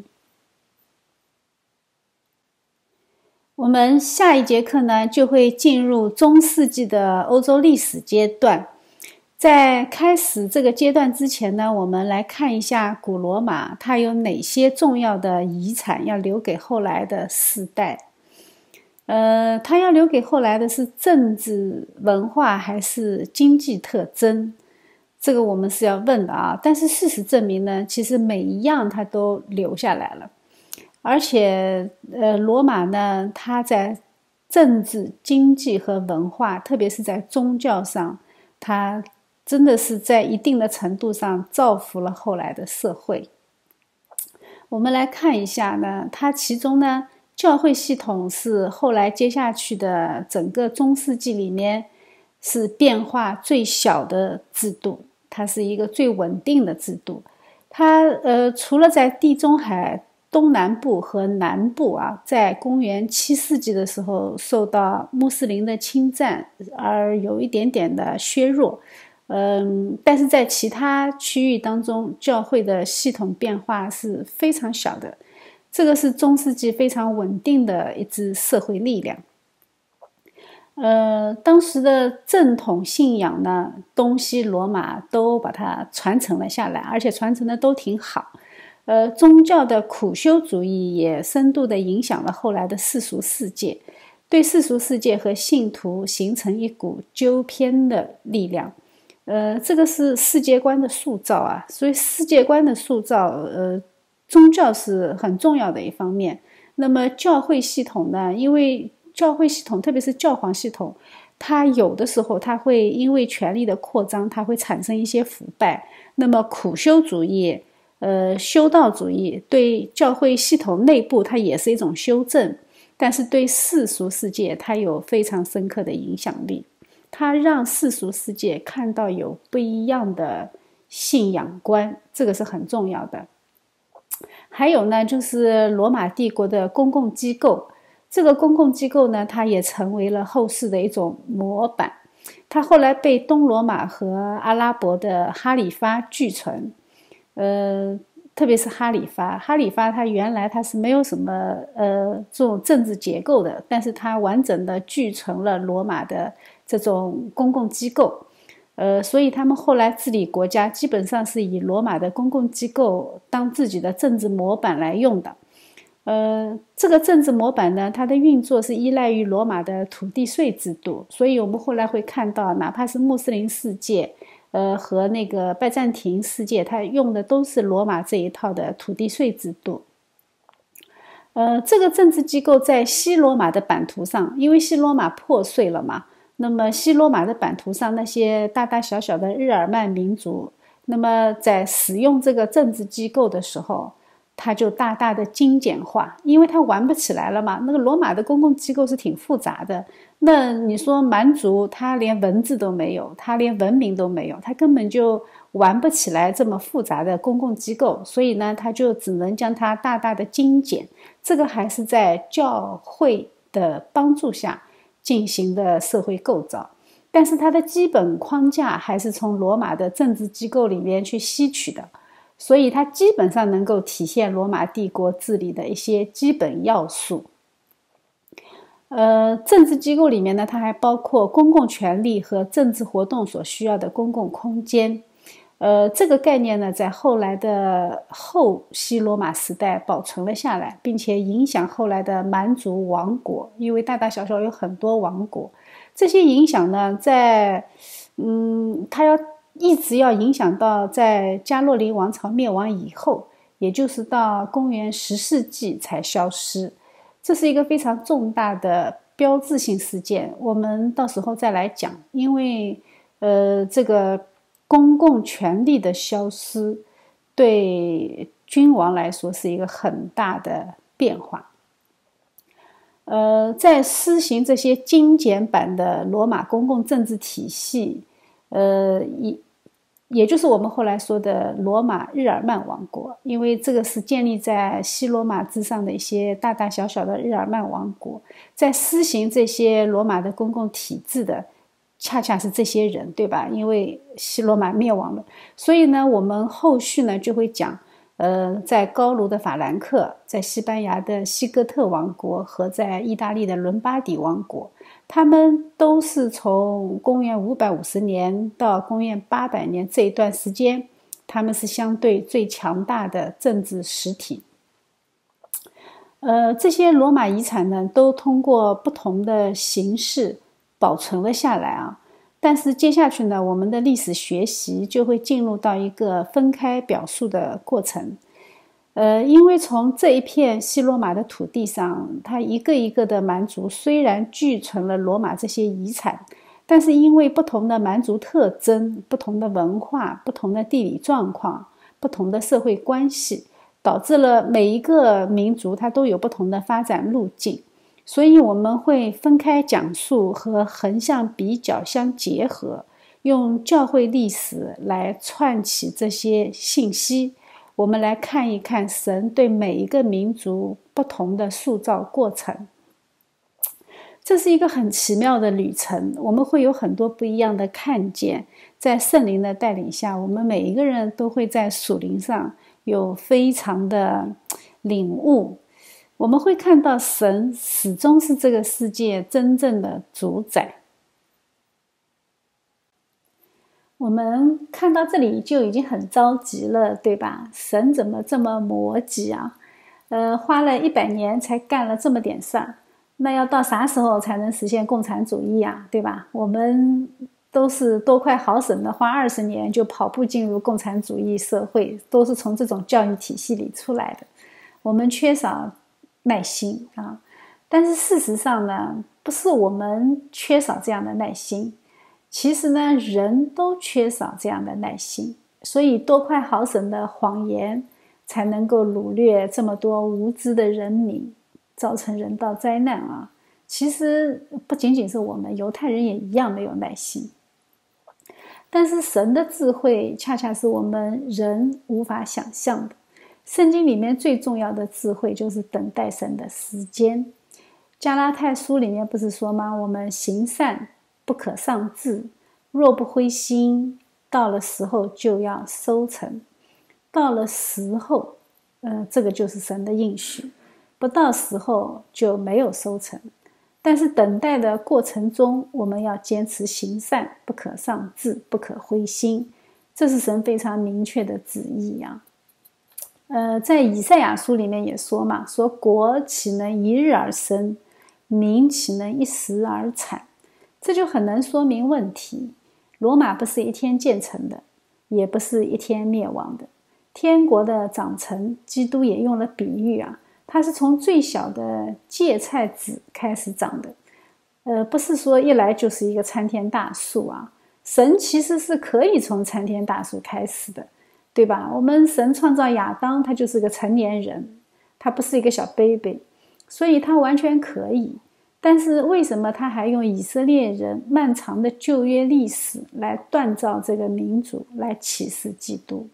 我们下一节课呢，就会进入中世纪的欧洲历史阶段。在开始这个阶段之前呢，我们来看一下古罗马它有哪些重要的遗产要留给后来的世代。呃，它要留给后来的是政治、文化还是经济特征？这个我们是要问的啊。但是事实证明呢，其实每一样它都留下来了。而且，呃，罗马呢，它在政治、经济和文化，特别是在宗教上，它真的是在一定的程度上造福了后来的社会。我们来看一下呢，它其中呢，教会系统是后来接下去的整个中世纪里面是变化最小的制度，它是一个最稳定的制度。它呃，除了在地中海东南部和南部啊，在公元七世纪的时候受到穆斯林的侵占而有一点点的削弱，嗯，但是在其他区域当中，教会的系统变化是非常小的。这个是中世纪非常稳定的一支社会力量。呃，当时的正统信仰呢，东西罗马都把它传承了下来，而且传承的都挺好。呃，宗教的苦修主义也深度地影响了后来的世俗世界，对世俗世界和信徒形成一股纠偏的力量。呃，这个是世界观的塑造啊，所以世界观的塑造，呃，宗教是很重要的一方面。那么教会系统呢，因为教会系统，特别是教皇系统，它有的时候它会因为权力的扩张，它会产生一些腐败。那么苦修主义呃，修道主义对教会系统内部它也是一种修正，但是对世俗世界它有非常深刻的影响力，它让世俗世界看到有不一样的信仰观，这个是很重要的。还有呢，就是罗马帝国的公共机构，这个公共机构呢，它也成为了后世的一种模板，它后来被东罗马和阿拉伯的哈里发继承。呃，特别是哈里发，哈里发它原来它是没有什么呃这种政治结构的，但是它完整的继承了罗马的这种公共机构，呃，所以他们后来治理国家基本上是以罗马的公共机构当自己的政治模板来用的。呃，这个政治模板呢，它的运作是依赖于罗马的土地税制度，所以我们后来会看到，哪怕是穆斯林世界。呃，和那个拜占庭世界，它用的都是罗马这一套的土地税制度。呃，这个政治机构在西罗马的版图上，因为西罗马破碎了嘛，那么西罗马的版图上那些大大小小的日耳曼民族，那么在使用这个政治机构的时候，它就大大的精简化，因为它玩不起来了嘛。那个罗马的公共机构是挺复杂的。那你说蛮族他连文字都没有，他连文明都没有，他根本就玩不起来这么复杂的公共机构，所以呢他就只能将它大大的精简。这个还是在教会的帮助下进行的社会构造，但是它的基本框架还是从罗马的政治机构里面去吸取的，所以它基本上能够体现罗马帝国治理的一些基本要素。呃，政治机构里面呢，它还包括公共权力和政治活动所需要的公共空间。呃，这个概念呢，在后来的后西罗马时代保存了下来，并且影响后来的蛮族王国，因为大大小小有很多王国。这些影响呢，在嗯，它要一直要影响到在加洛林王朝灭亡以后，也就是到公元十世纪才消失。这是一个非常重大的标志性事件，我们到时候再来讲。因为呃，这个公共权力的消失对君王来说是一个很大的变化。呃，在施行这些精简版的罗马公共政治体系，呃，也也就是我们后来说的罗马日耳曼王国，因为这个是建立在西罗马之上的一些大大小小的日耳曼王国，在施行这些罗马的公共体制的恰恰是这些人，对吧？因为西罗马灭亡了，所以呢我们后续呢就会讲呃，在高卢的法兰克，在西班牙的西哥特王国和在意大利的伦巴第王国，他们都是从公元五百五十年到公元八百年这一段时间，他们是相对最强大的政治实体。呃，这些罗马遗产呢，都通过不同的形式保存了下来啊。但是接下去呢，我们的历史学习就会进入到一个分开表述的过程。呃，因为从这一片西罗马的土地上，它一个一个的蛮族虽然具存了罗马这些遗产，但是因为不同的蛮族特征、不同的文化、不同的地理状况、不同的社会关系，导致了每一个民族它都有不同的发展路径。所以我们会分开讲述和横向比较相结合，用教会历史来串起这些信息。我们来看一看神对每一个民族不同的塑造过程。这是一个很奇妙的旅程，我们会有很多不一样的看见。在圣灵的带领下，我们每一个人都会在属灵上有非常的领悟。我们会看到神始终是这个世界真正的主宰。我们看到这里就已经很着急了，对吧？神怎么这么磨叽啊？呃，花了一百年才干了这么点事儿，那要到啥时候才能实现共产主义啊？对吧？我们都是多快好省的，花二十年就跑步进入共产主义社会，都是从这种教育体系里出来的。我们缺少耐心啊，但是事实上呢，不是我们缺少这样的耐心，其实呢，人都缺少这样的耐心，所以多快好省的谎言才能够掳掠这么多无知的人民，造成人道灾难啊！其实不仅仅是我们，犹太人也一样没有耐心。但是神的智慧恰恰是我们人无法想象的。圣经里面最重要的智慧就是等待神的时间。加拉太书里面不是说吗？我们行善不可丧志，若不灰心，到了时候就要收成。到了时候，呃，这个就是神的应许，不到时候就没有收成。但是等待的过程中，我们要坚持行善，不可丧志，不可灰心，这是神非常明确的旨意啊。呃，在以赛亚书里面也说嘛，说国岂能一日而生，民岂能一时而产？这就很能说明问题。罗马不是一天建成的，也不是一天灭亡的。天国的长成，基督也用了比喻啊，它是从最小的芥菜籽开始长的，呃，不是说一来就是一个参天大树啊。神其实是可以从参天大树开始的，对吧？我们神创造亚当，他就是个成年人，他不是一个小 baby， 所以他完全可以。但是为什么他还用以色列人漫长的旧约历史来锻造这个民族，来启示基督？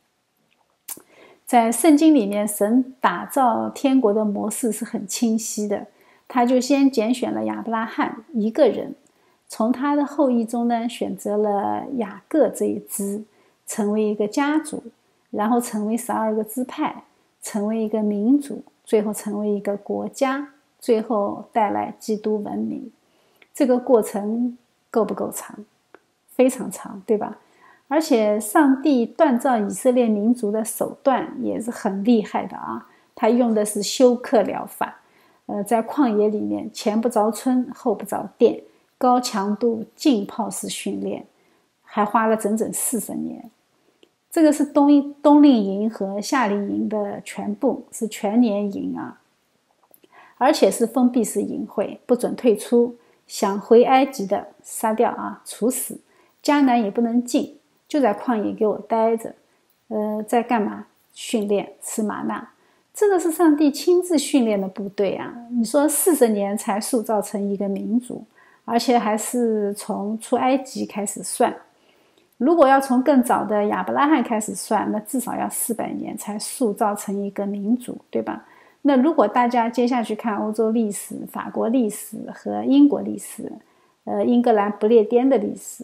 在圣经里面，神打造天国的模式是很清晰的。他就先拣选了亚伯拉罕一个人，从他的后裔中呢，选择了雅各这一支，成为一个家族，然后成为十二个支派，成为一个民族，最后成为一个国家，最后带来基督文明。这个过程够不够长？非常长，对吧？而且上帝锻造以色列民族的手段也是很厉害的啊，他用的是休克疗法。呃，在旷野里面，前不着村后不着店，高强度浸泡式训练，还花了整整四十年。这个是冬冬令营和夏令营的全部，是全年营啊，而且是封闭式营会，不准退出，想回埃及的杀掉啊，处死，迦南也不能进，就在旷野给我待着。呃，在干嘛？训练，吃玛纳。这个是上帝亲自训练的部队啊！你说四十年才塑造成一个民族，而且还是从出埃及开始算。如果要从更早的亚伯拉罕开始算，那至少要四百年才塑造成一个民族，对吧？那如果大家接下去看欧洲历史、法国历史和英国历史，呃，英格兰不列颠的历史，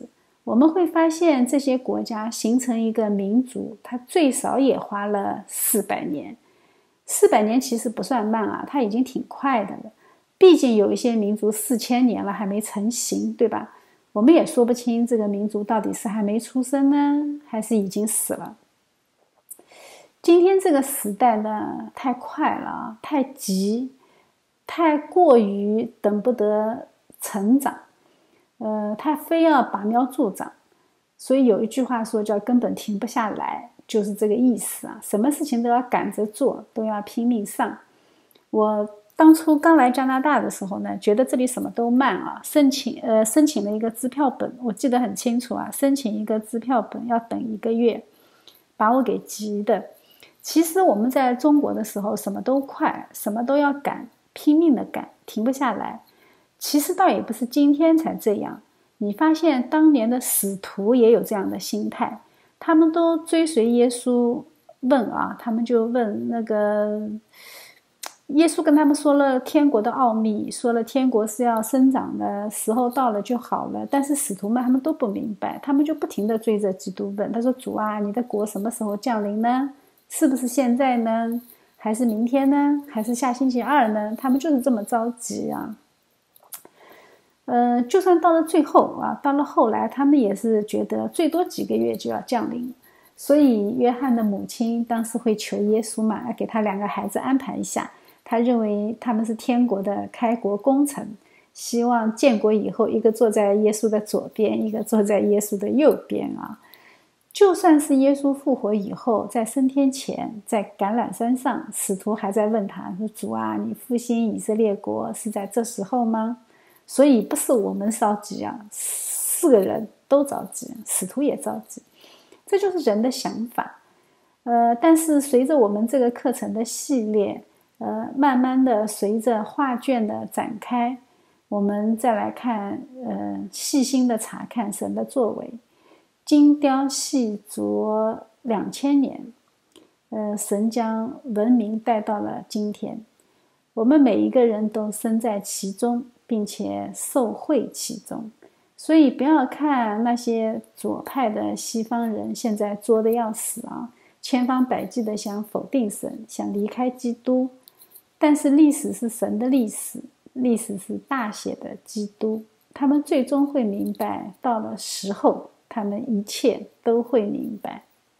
我们会发现这些国家形成一个民族，它最少也花了四百年。四百年其实不算慢啊，它已经挺快的了。毕竟有一些民族四千年了还没成型，对吧？我们也说不清这个民族到底是还没出生呢，还是已经死了。今天这个时代呢，太快了，太急，太过于等不得成长，呃，他非要拔苗助长。所以有一句话说叫根本停不下来，就是这个意思啊。什么事情都要赶着做，都要拼命上。我当初刚来加拿大的时候呢，觉得这里什么都慢啊，申请呃申请了一个支票本，我记得很清楚啊，申请一个支票本要等一个月，把我给急的。其实我们在中国的时候什么都快，什么都要赶，拼命的赶，停不下来。其实倒也不是今天才这样，你发现当年的使徒也有这样的心态，他们都追随耶稣，问啊，他们就问那个耶稣跟他们说了天国的奥秘，说了天国是要生长的，时候到了就好了。但是使徒们他们都不明白，他们就不停地追着基督问，他说主啊，你的国什么时候降临呢？是不是现在呢？还是明天呢？还是下星期二呢？他们就是这么着急啊。呃，就算到了最后啊，到了后来他们也是觉得最多几个月就要降临。所以约翰的母亲当时会求耶稣嘛，给他两个孩子安排一下，他认为他们是天国的开国功臣，希望建国以后一个坐在耶稣的左边，一个坐在耶稣的右边啊。就算是耶稣复活以后，在升天前，在橄榄山上，使徒还在问他说，主啊，你复兴以色列国是在这时候吗？所以不是我们着急啊，四个人都着急，使徒也着急，这就是人的想法。呃，但是随着我们这个课程的系列，呃，慢慢的随着画卷的展开，我们再来看，呃，细心的查看神的作为。精雕细琢两千年，呃，神将文明带到了今天，我们每一个人都身在其中，并且受惠其中。所以不要看那些左派的西方人现在作的要死啊，千方百计的想否定神，想离开基督。但是历史是神的历史，历史是大写的基督，他们最终会明白，到了时候他们一切都会明白。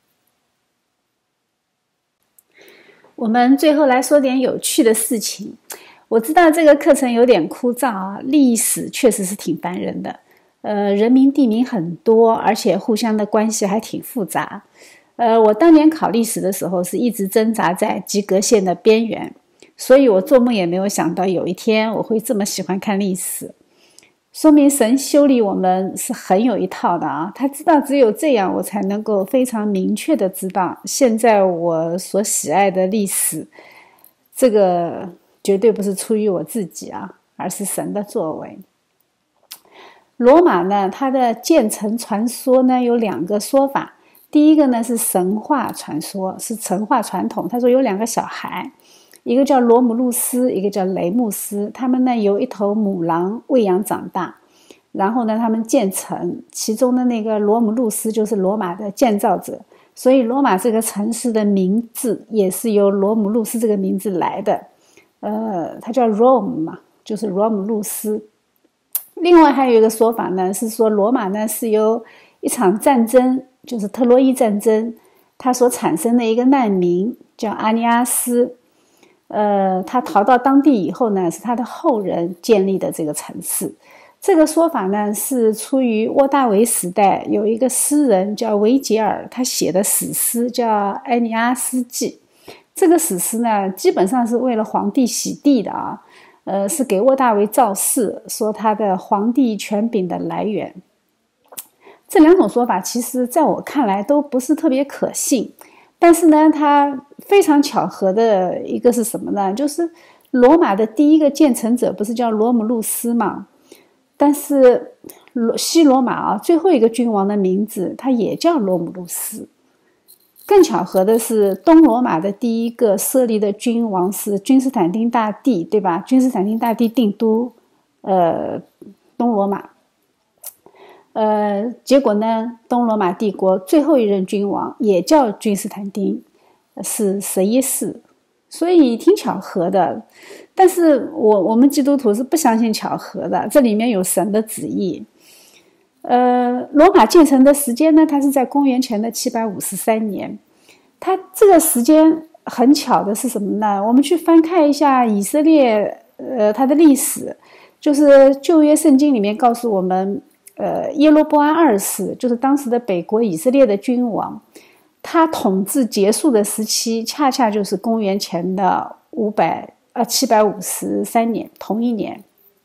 我们最后来说点有趣的事情。我知道这个课程有点枯燥啊，历史确实是挺烦人的，呃，人名地名很多，而且互相的关系还挺复杂。呃，我当年考历史的时候是一直挣扎在及格线的边缘，所以我做梦也没有想到有一天我会这么喜欢看历史。说明神修理我们是很有一套的啊，他知道只有这样我才能够非常明确的知道现在我所喜爱的历史，这个绝对不是出于我自己啊，而是神的作为。罗马呢，它的建成传说呢有两个说法，第一个呢是神话传说，是神话传统。他说有两个小孩，一个叫罗姆路斯，一个叫雷穆斯，他们呢由一头母狼喂养长大，然后呢他们建成，其中的那个罗姆路斯就是罗马的建造者，所以罗马这个城市的名字也是由罗姆路斯这个名字来的，呃，它叫 Rome 嘛，就是罗姆路斯。另外还有一个说法呢，是说罗马呢是由一场战争，就是特洛伊战争，它所产生的一个难民叫阿尼阿斯，呃，他逃到当地以后呢，是他的后人建立的这个城市。这个说法呢是出于沃大维时代有一个诗人叫维杰尔，他写的史诗叫《埃尼阿斯纪》。这个史诗呢基本上是为了皇帝洗地的啊，呃，是给沃大维造势，说他的皇帝权柄的来源。这两种说法其实在我看来都不是特别可信，但是呢它非常巧合的一个是什么呢，就是罗马的第一个建成者不是叫罗姆路斯吗？但是西罗马啊最后一个君王的名字他也叫罗姆路斯。更巧合的是，东罗马的第一个设立的君王是君士坦丁大帝，对吧？君士坦丁大帝定都呃东罗马。 呃，结果呢，东罗马帝国最后一任君王也叫君士坦丁，是十一世，所以挺巧合的。但是我我们基督徒是不相信巧合的，这里面有神的旨意。呃，罗马建成的时间呢，它是在公元前的七百五十三年。它这个时间很巧的是什么呢？我们去翻看一下以色列，呃，它的历史，就是旧约圣经里面告诉我们。呃，耶罗波安二世就是当时的北国以色列的君王，他统治结束的时期恰恰就是公元前的五百呃七百五十三年，同一年。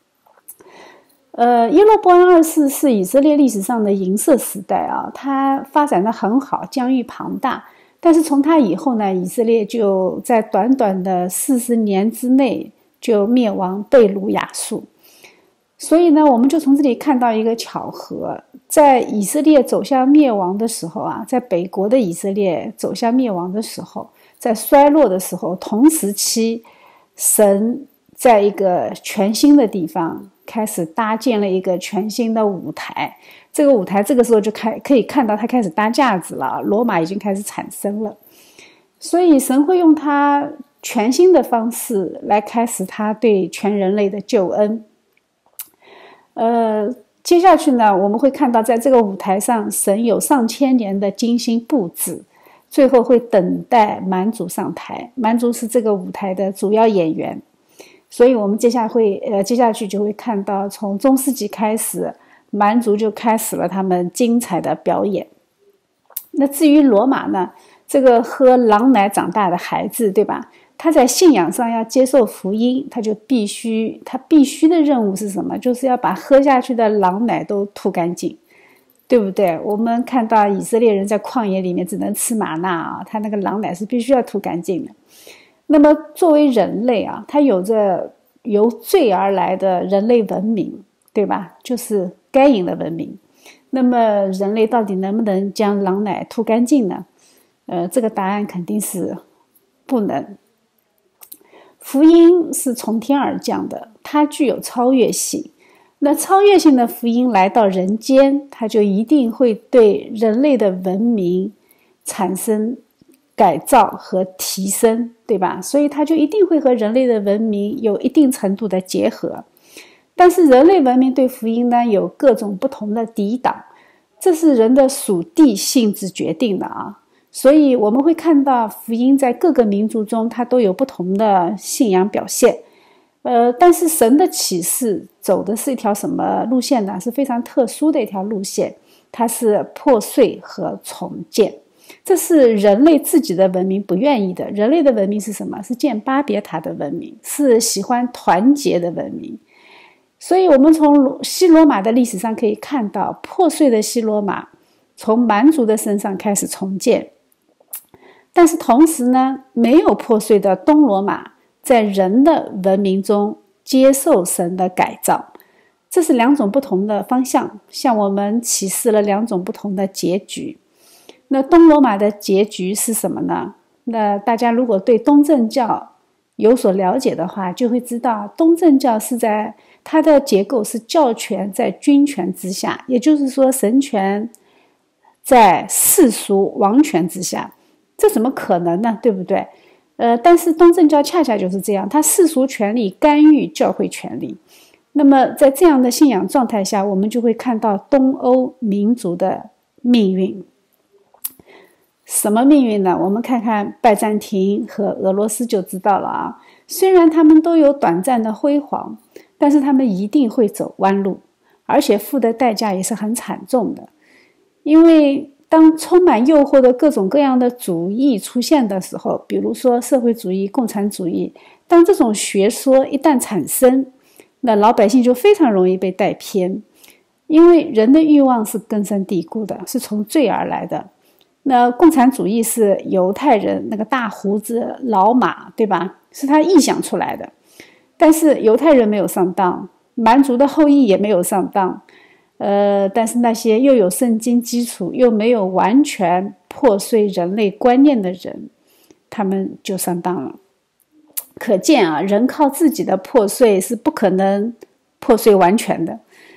呃，耶罗波安二世是以色列历史上的银色时代啊，他发展的很好，疆域庞大。但是从他以后呢，以色列就在短短的四十年之内就灭亡，被掳亚述。所以呢，我们就从这里看到一个巧合，在以色列走向灭亡的时候啊，在北国的以色列走向灭亡的时候，在衰落的时候，同时期，神在一个全新的地方开始搭建了一个全新的舞台。这个舞台这个时候就开可以看到它开始搭架子了，罗马已经开始产生了。所以神会用他全新的方式来开始他对全人类的救恩。呃，接下去呢，我们会看到在这个舞台上，神有上千年的精心布置，最后会等待蛮族上台。蛮族是这个舞台的主要演员，所以我们接下会呃接下去就会看到，从中世纪开始，蛮族就开始了他们精彩的表演。那至于罗马呢，这个喝狼奶长大的孩子，对吧？他在信仰上要接受福音，他就必须，他必须的任务是什么？就是要把喝下去的狼奶都吐干净，对不对？我们看到以色列人在旷野里面只能吃玛纳啊，他那个狼奶是必须要吐干净的。那么作为人类啊，他有着由罪而来的人类文明，对吧？就是该隐的文明。那么人类到底能不能将狼奶吐干净呢？呃，这个答案肯定是不能。福音是从天而降的，它具有超越性。那超越性的福音来到人间，它就一定会对人类的文明产生改造和提升，对吧？所以它就一定会和人类的文明有一定程度的结合。但是人类文明对福音呢，有各种不同的抵挡，这是人的属地性质决定的啊。所以我们会看到福音在各个民族中它都有不同的信仰表现，呃，但是神的启示走的是一条什么路线呢？是非常特殊的一条路线，它是破碎和重建。这是人类自己的文明不愿意的。人类的文明是什么？是建巴别塔的文明，是喜欢团结的文明。所以我们从西罗马的历史上可以看到，破碎的西罗马从蛮族的身上开始重建。但是同时呢，没有破碎的东罗马在人的文明中接受神的改造，这是两种不同的方向，向我们启示了两种不同的结局。那东罗马的结局是什么呢？那大家如果对东正教有所了解的话，就会知道东正教是在它的结构是教权在君权之下，也就是说神权在世俗王权之下。这怎么可能呢？对不对？呃，但是东正教恰恰就是这样，它世俗权力干预教会权力。那么在这样的信仰状态下，我们就会看到东欧民族的命运。什么命运呢？我们看看拜占庭和俄罗斯就知道了啊。虽然他们都有短暂的辉煌，但是他们一定会走弯路，而且付的代价也是很惨重的。因为当充满诱惑的各种各样的主义出现的时候，比如说社会主义、共产主义，当这种学说一旦产生，那老百姓就非常容易被带偏。因为人的欲望是根深蒂固的，是从罪而来的。那共产主义是犹太人那个大胡子老马，对吧？是他臆想出来的。但是犹太人没有上当，蛮族的后裔也没有上当。呃，但是那些又有圣经基础又没有完全破碎人类观念的人，他们就上当了。可见啊，人靠自己的破碎是不可能破碎完全的。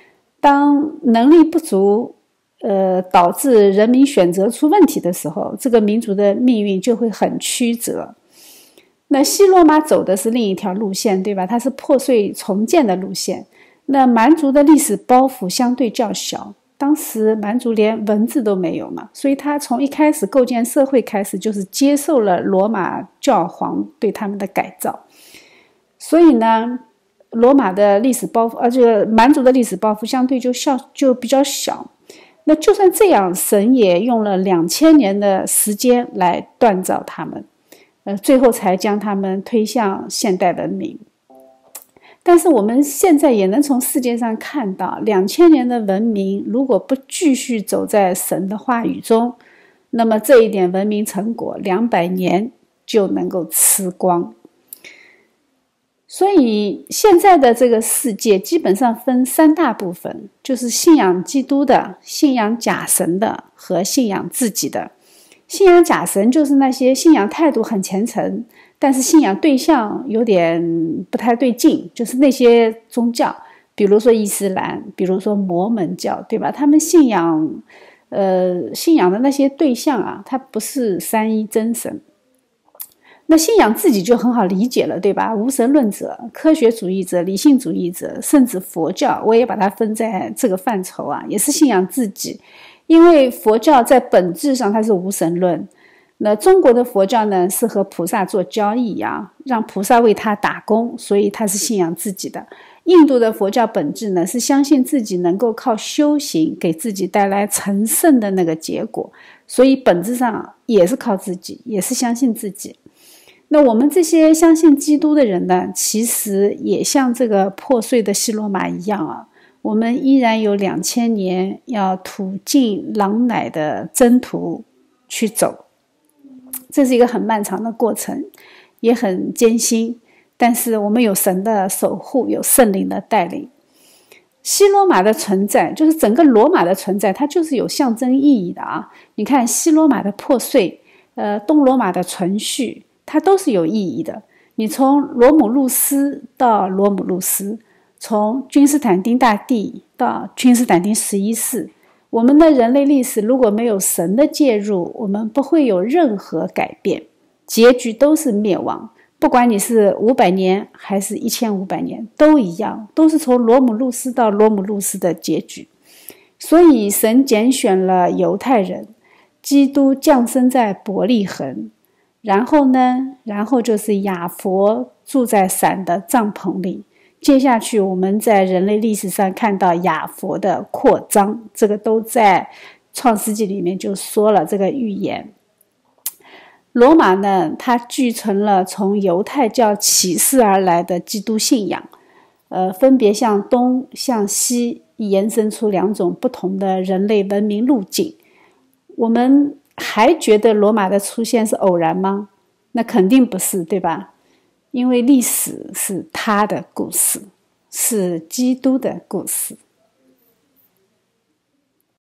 当能力不足，呃，导致人民选择出问题的时候，这个民族的命运就会很曲折。那西罗马走的是另一条路线，对吧？它是破碎重建的路线。那蛮族的历史包袱相对较小，当时蛮族连文字都没有嘛，所以他从一开始构建社会开始，就是接受了罗马教皇对他们的改造。所以呢，罗马的历史包袱，而且蛮族的历史包袱相对就小，就比较小。那就算这样，神也用了两千年的时间来锻造他们，呃，最后才将他们推向现代文明。但是我们现在也能从世界上看到，两千年的文明如果不继续走在神的话语中，那么这一点文明成果两百年就能够吃光。所以现在的这个世界基本上分三大部分，就是信仰基督的、信仰假神的和信仰自己的。信仰假神就是那些信仰态度很虔诚，但是信仰对象有点不太对劲，就是那些宗教，比如说伊斯兰，比如说摩门教，对吧？他们信仰呃信仰的那些对象啊，它不是三一真神。那信仰自己就很好理解了，对吧？无神论者、科学主义者、理性主义者，甚至佛教，我也把它分在这个范畴啊，也是信仰自己。因为佛教在本质上它是无神论，那中国的佛教呢是和菩萨做交易啊，让菩萨为他打工，所以他是信仰自己的。印度的佛教本质呢是相信自己能够靠修行给自己带来成圣的那个结果，所以本质上也是靠自己，也是相信自己。那我们这些相信基督的人呢，其实也像这个破碎的西罗马一样啊，我们依然有两千年要吐尽狼奶的征途去走。这是一个很漫长的过程，也很艰辛，但是我们有神的守护，有圣灵的带领。西罗马的存在，就是整个罗马的存在，它就是有象征意义的啊。你看西罗马的破碎，呃，东罗马的存续，它都是有意义的。你从罗姆路斯到罗姆路斯，从君士坦丁大帝到君士坦丁十一世，我们的人类历史如果没有神的介入，我们不会有任何改变，结局都是灭亡。不管你是五百年还是一千五百年，都一样，都是从罗姆路斯到罗姆路斯的结局。所以神拣选了犹太人，基督降生在伯利恒，然后呢，然后就是亚佛住在闪的帐篷里。接下去我们在人类历史上看到亚佛的扩张，这个都在创世纪里面就说了这个预言。罗马呢，它继承了从犹太教启示而来的基督信仰，呃，分别向东向西延伸出两种不同的人类文明路径。我们还觉得罗马的出现是偶然吗？那肯定不是，对吧？因为历史是他的故事，是基督的故事。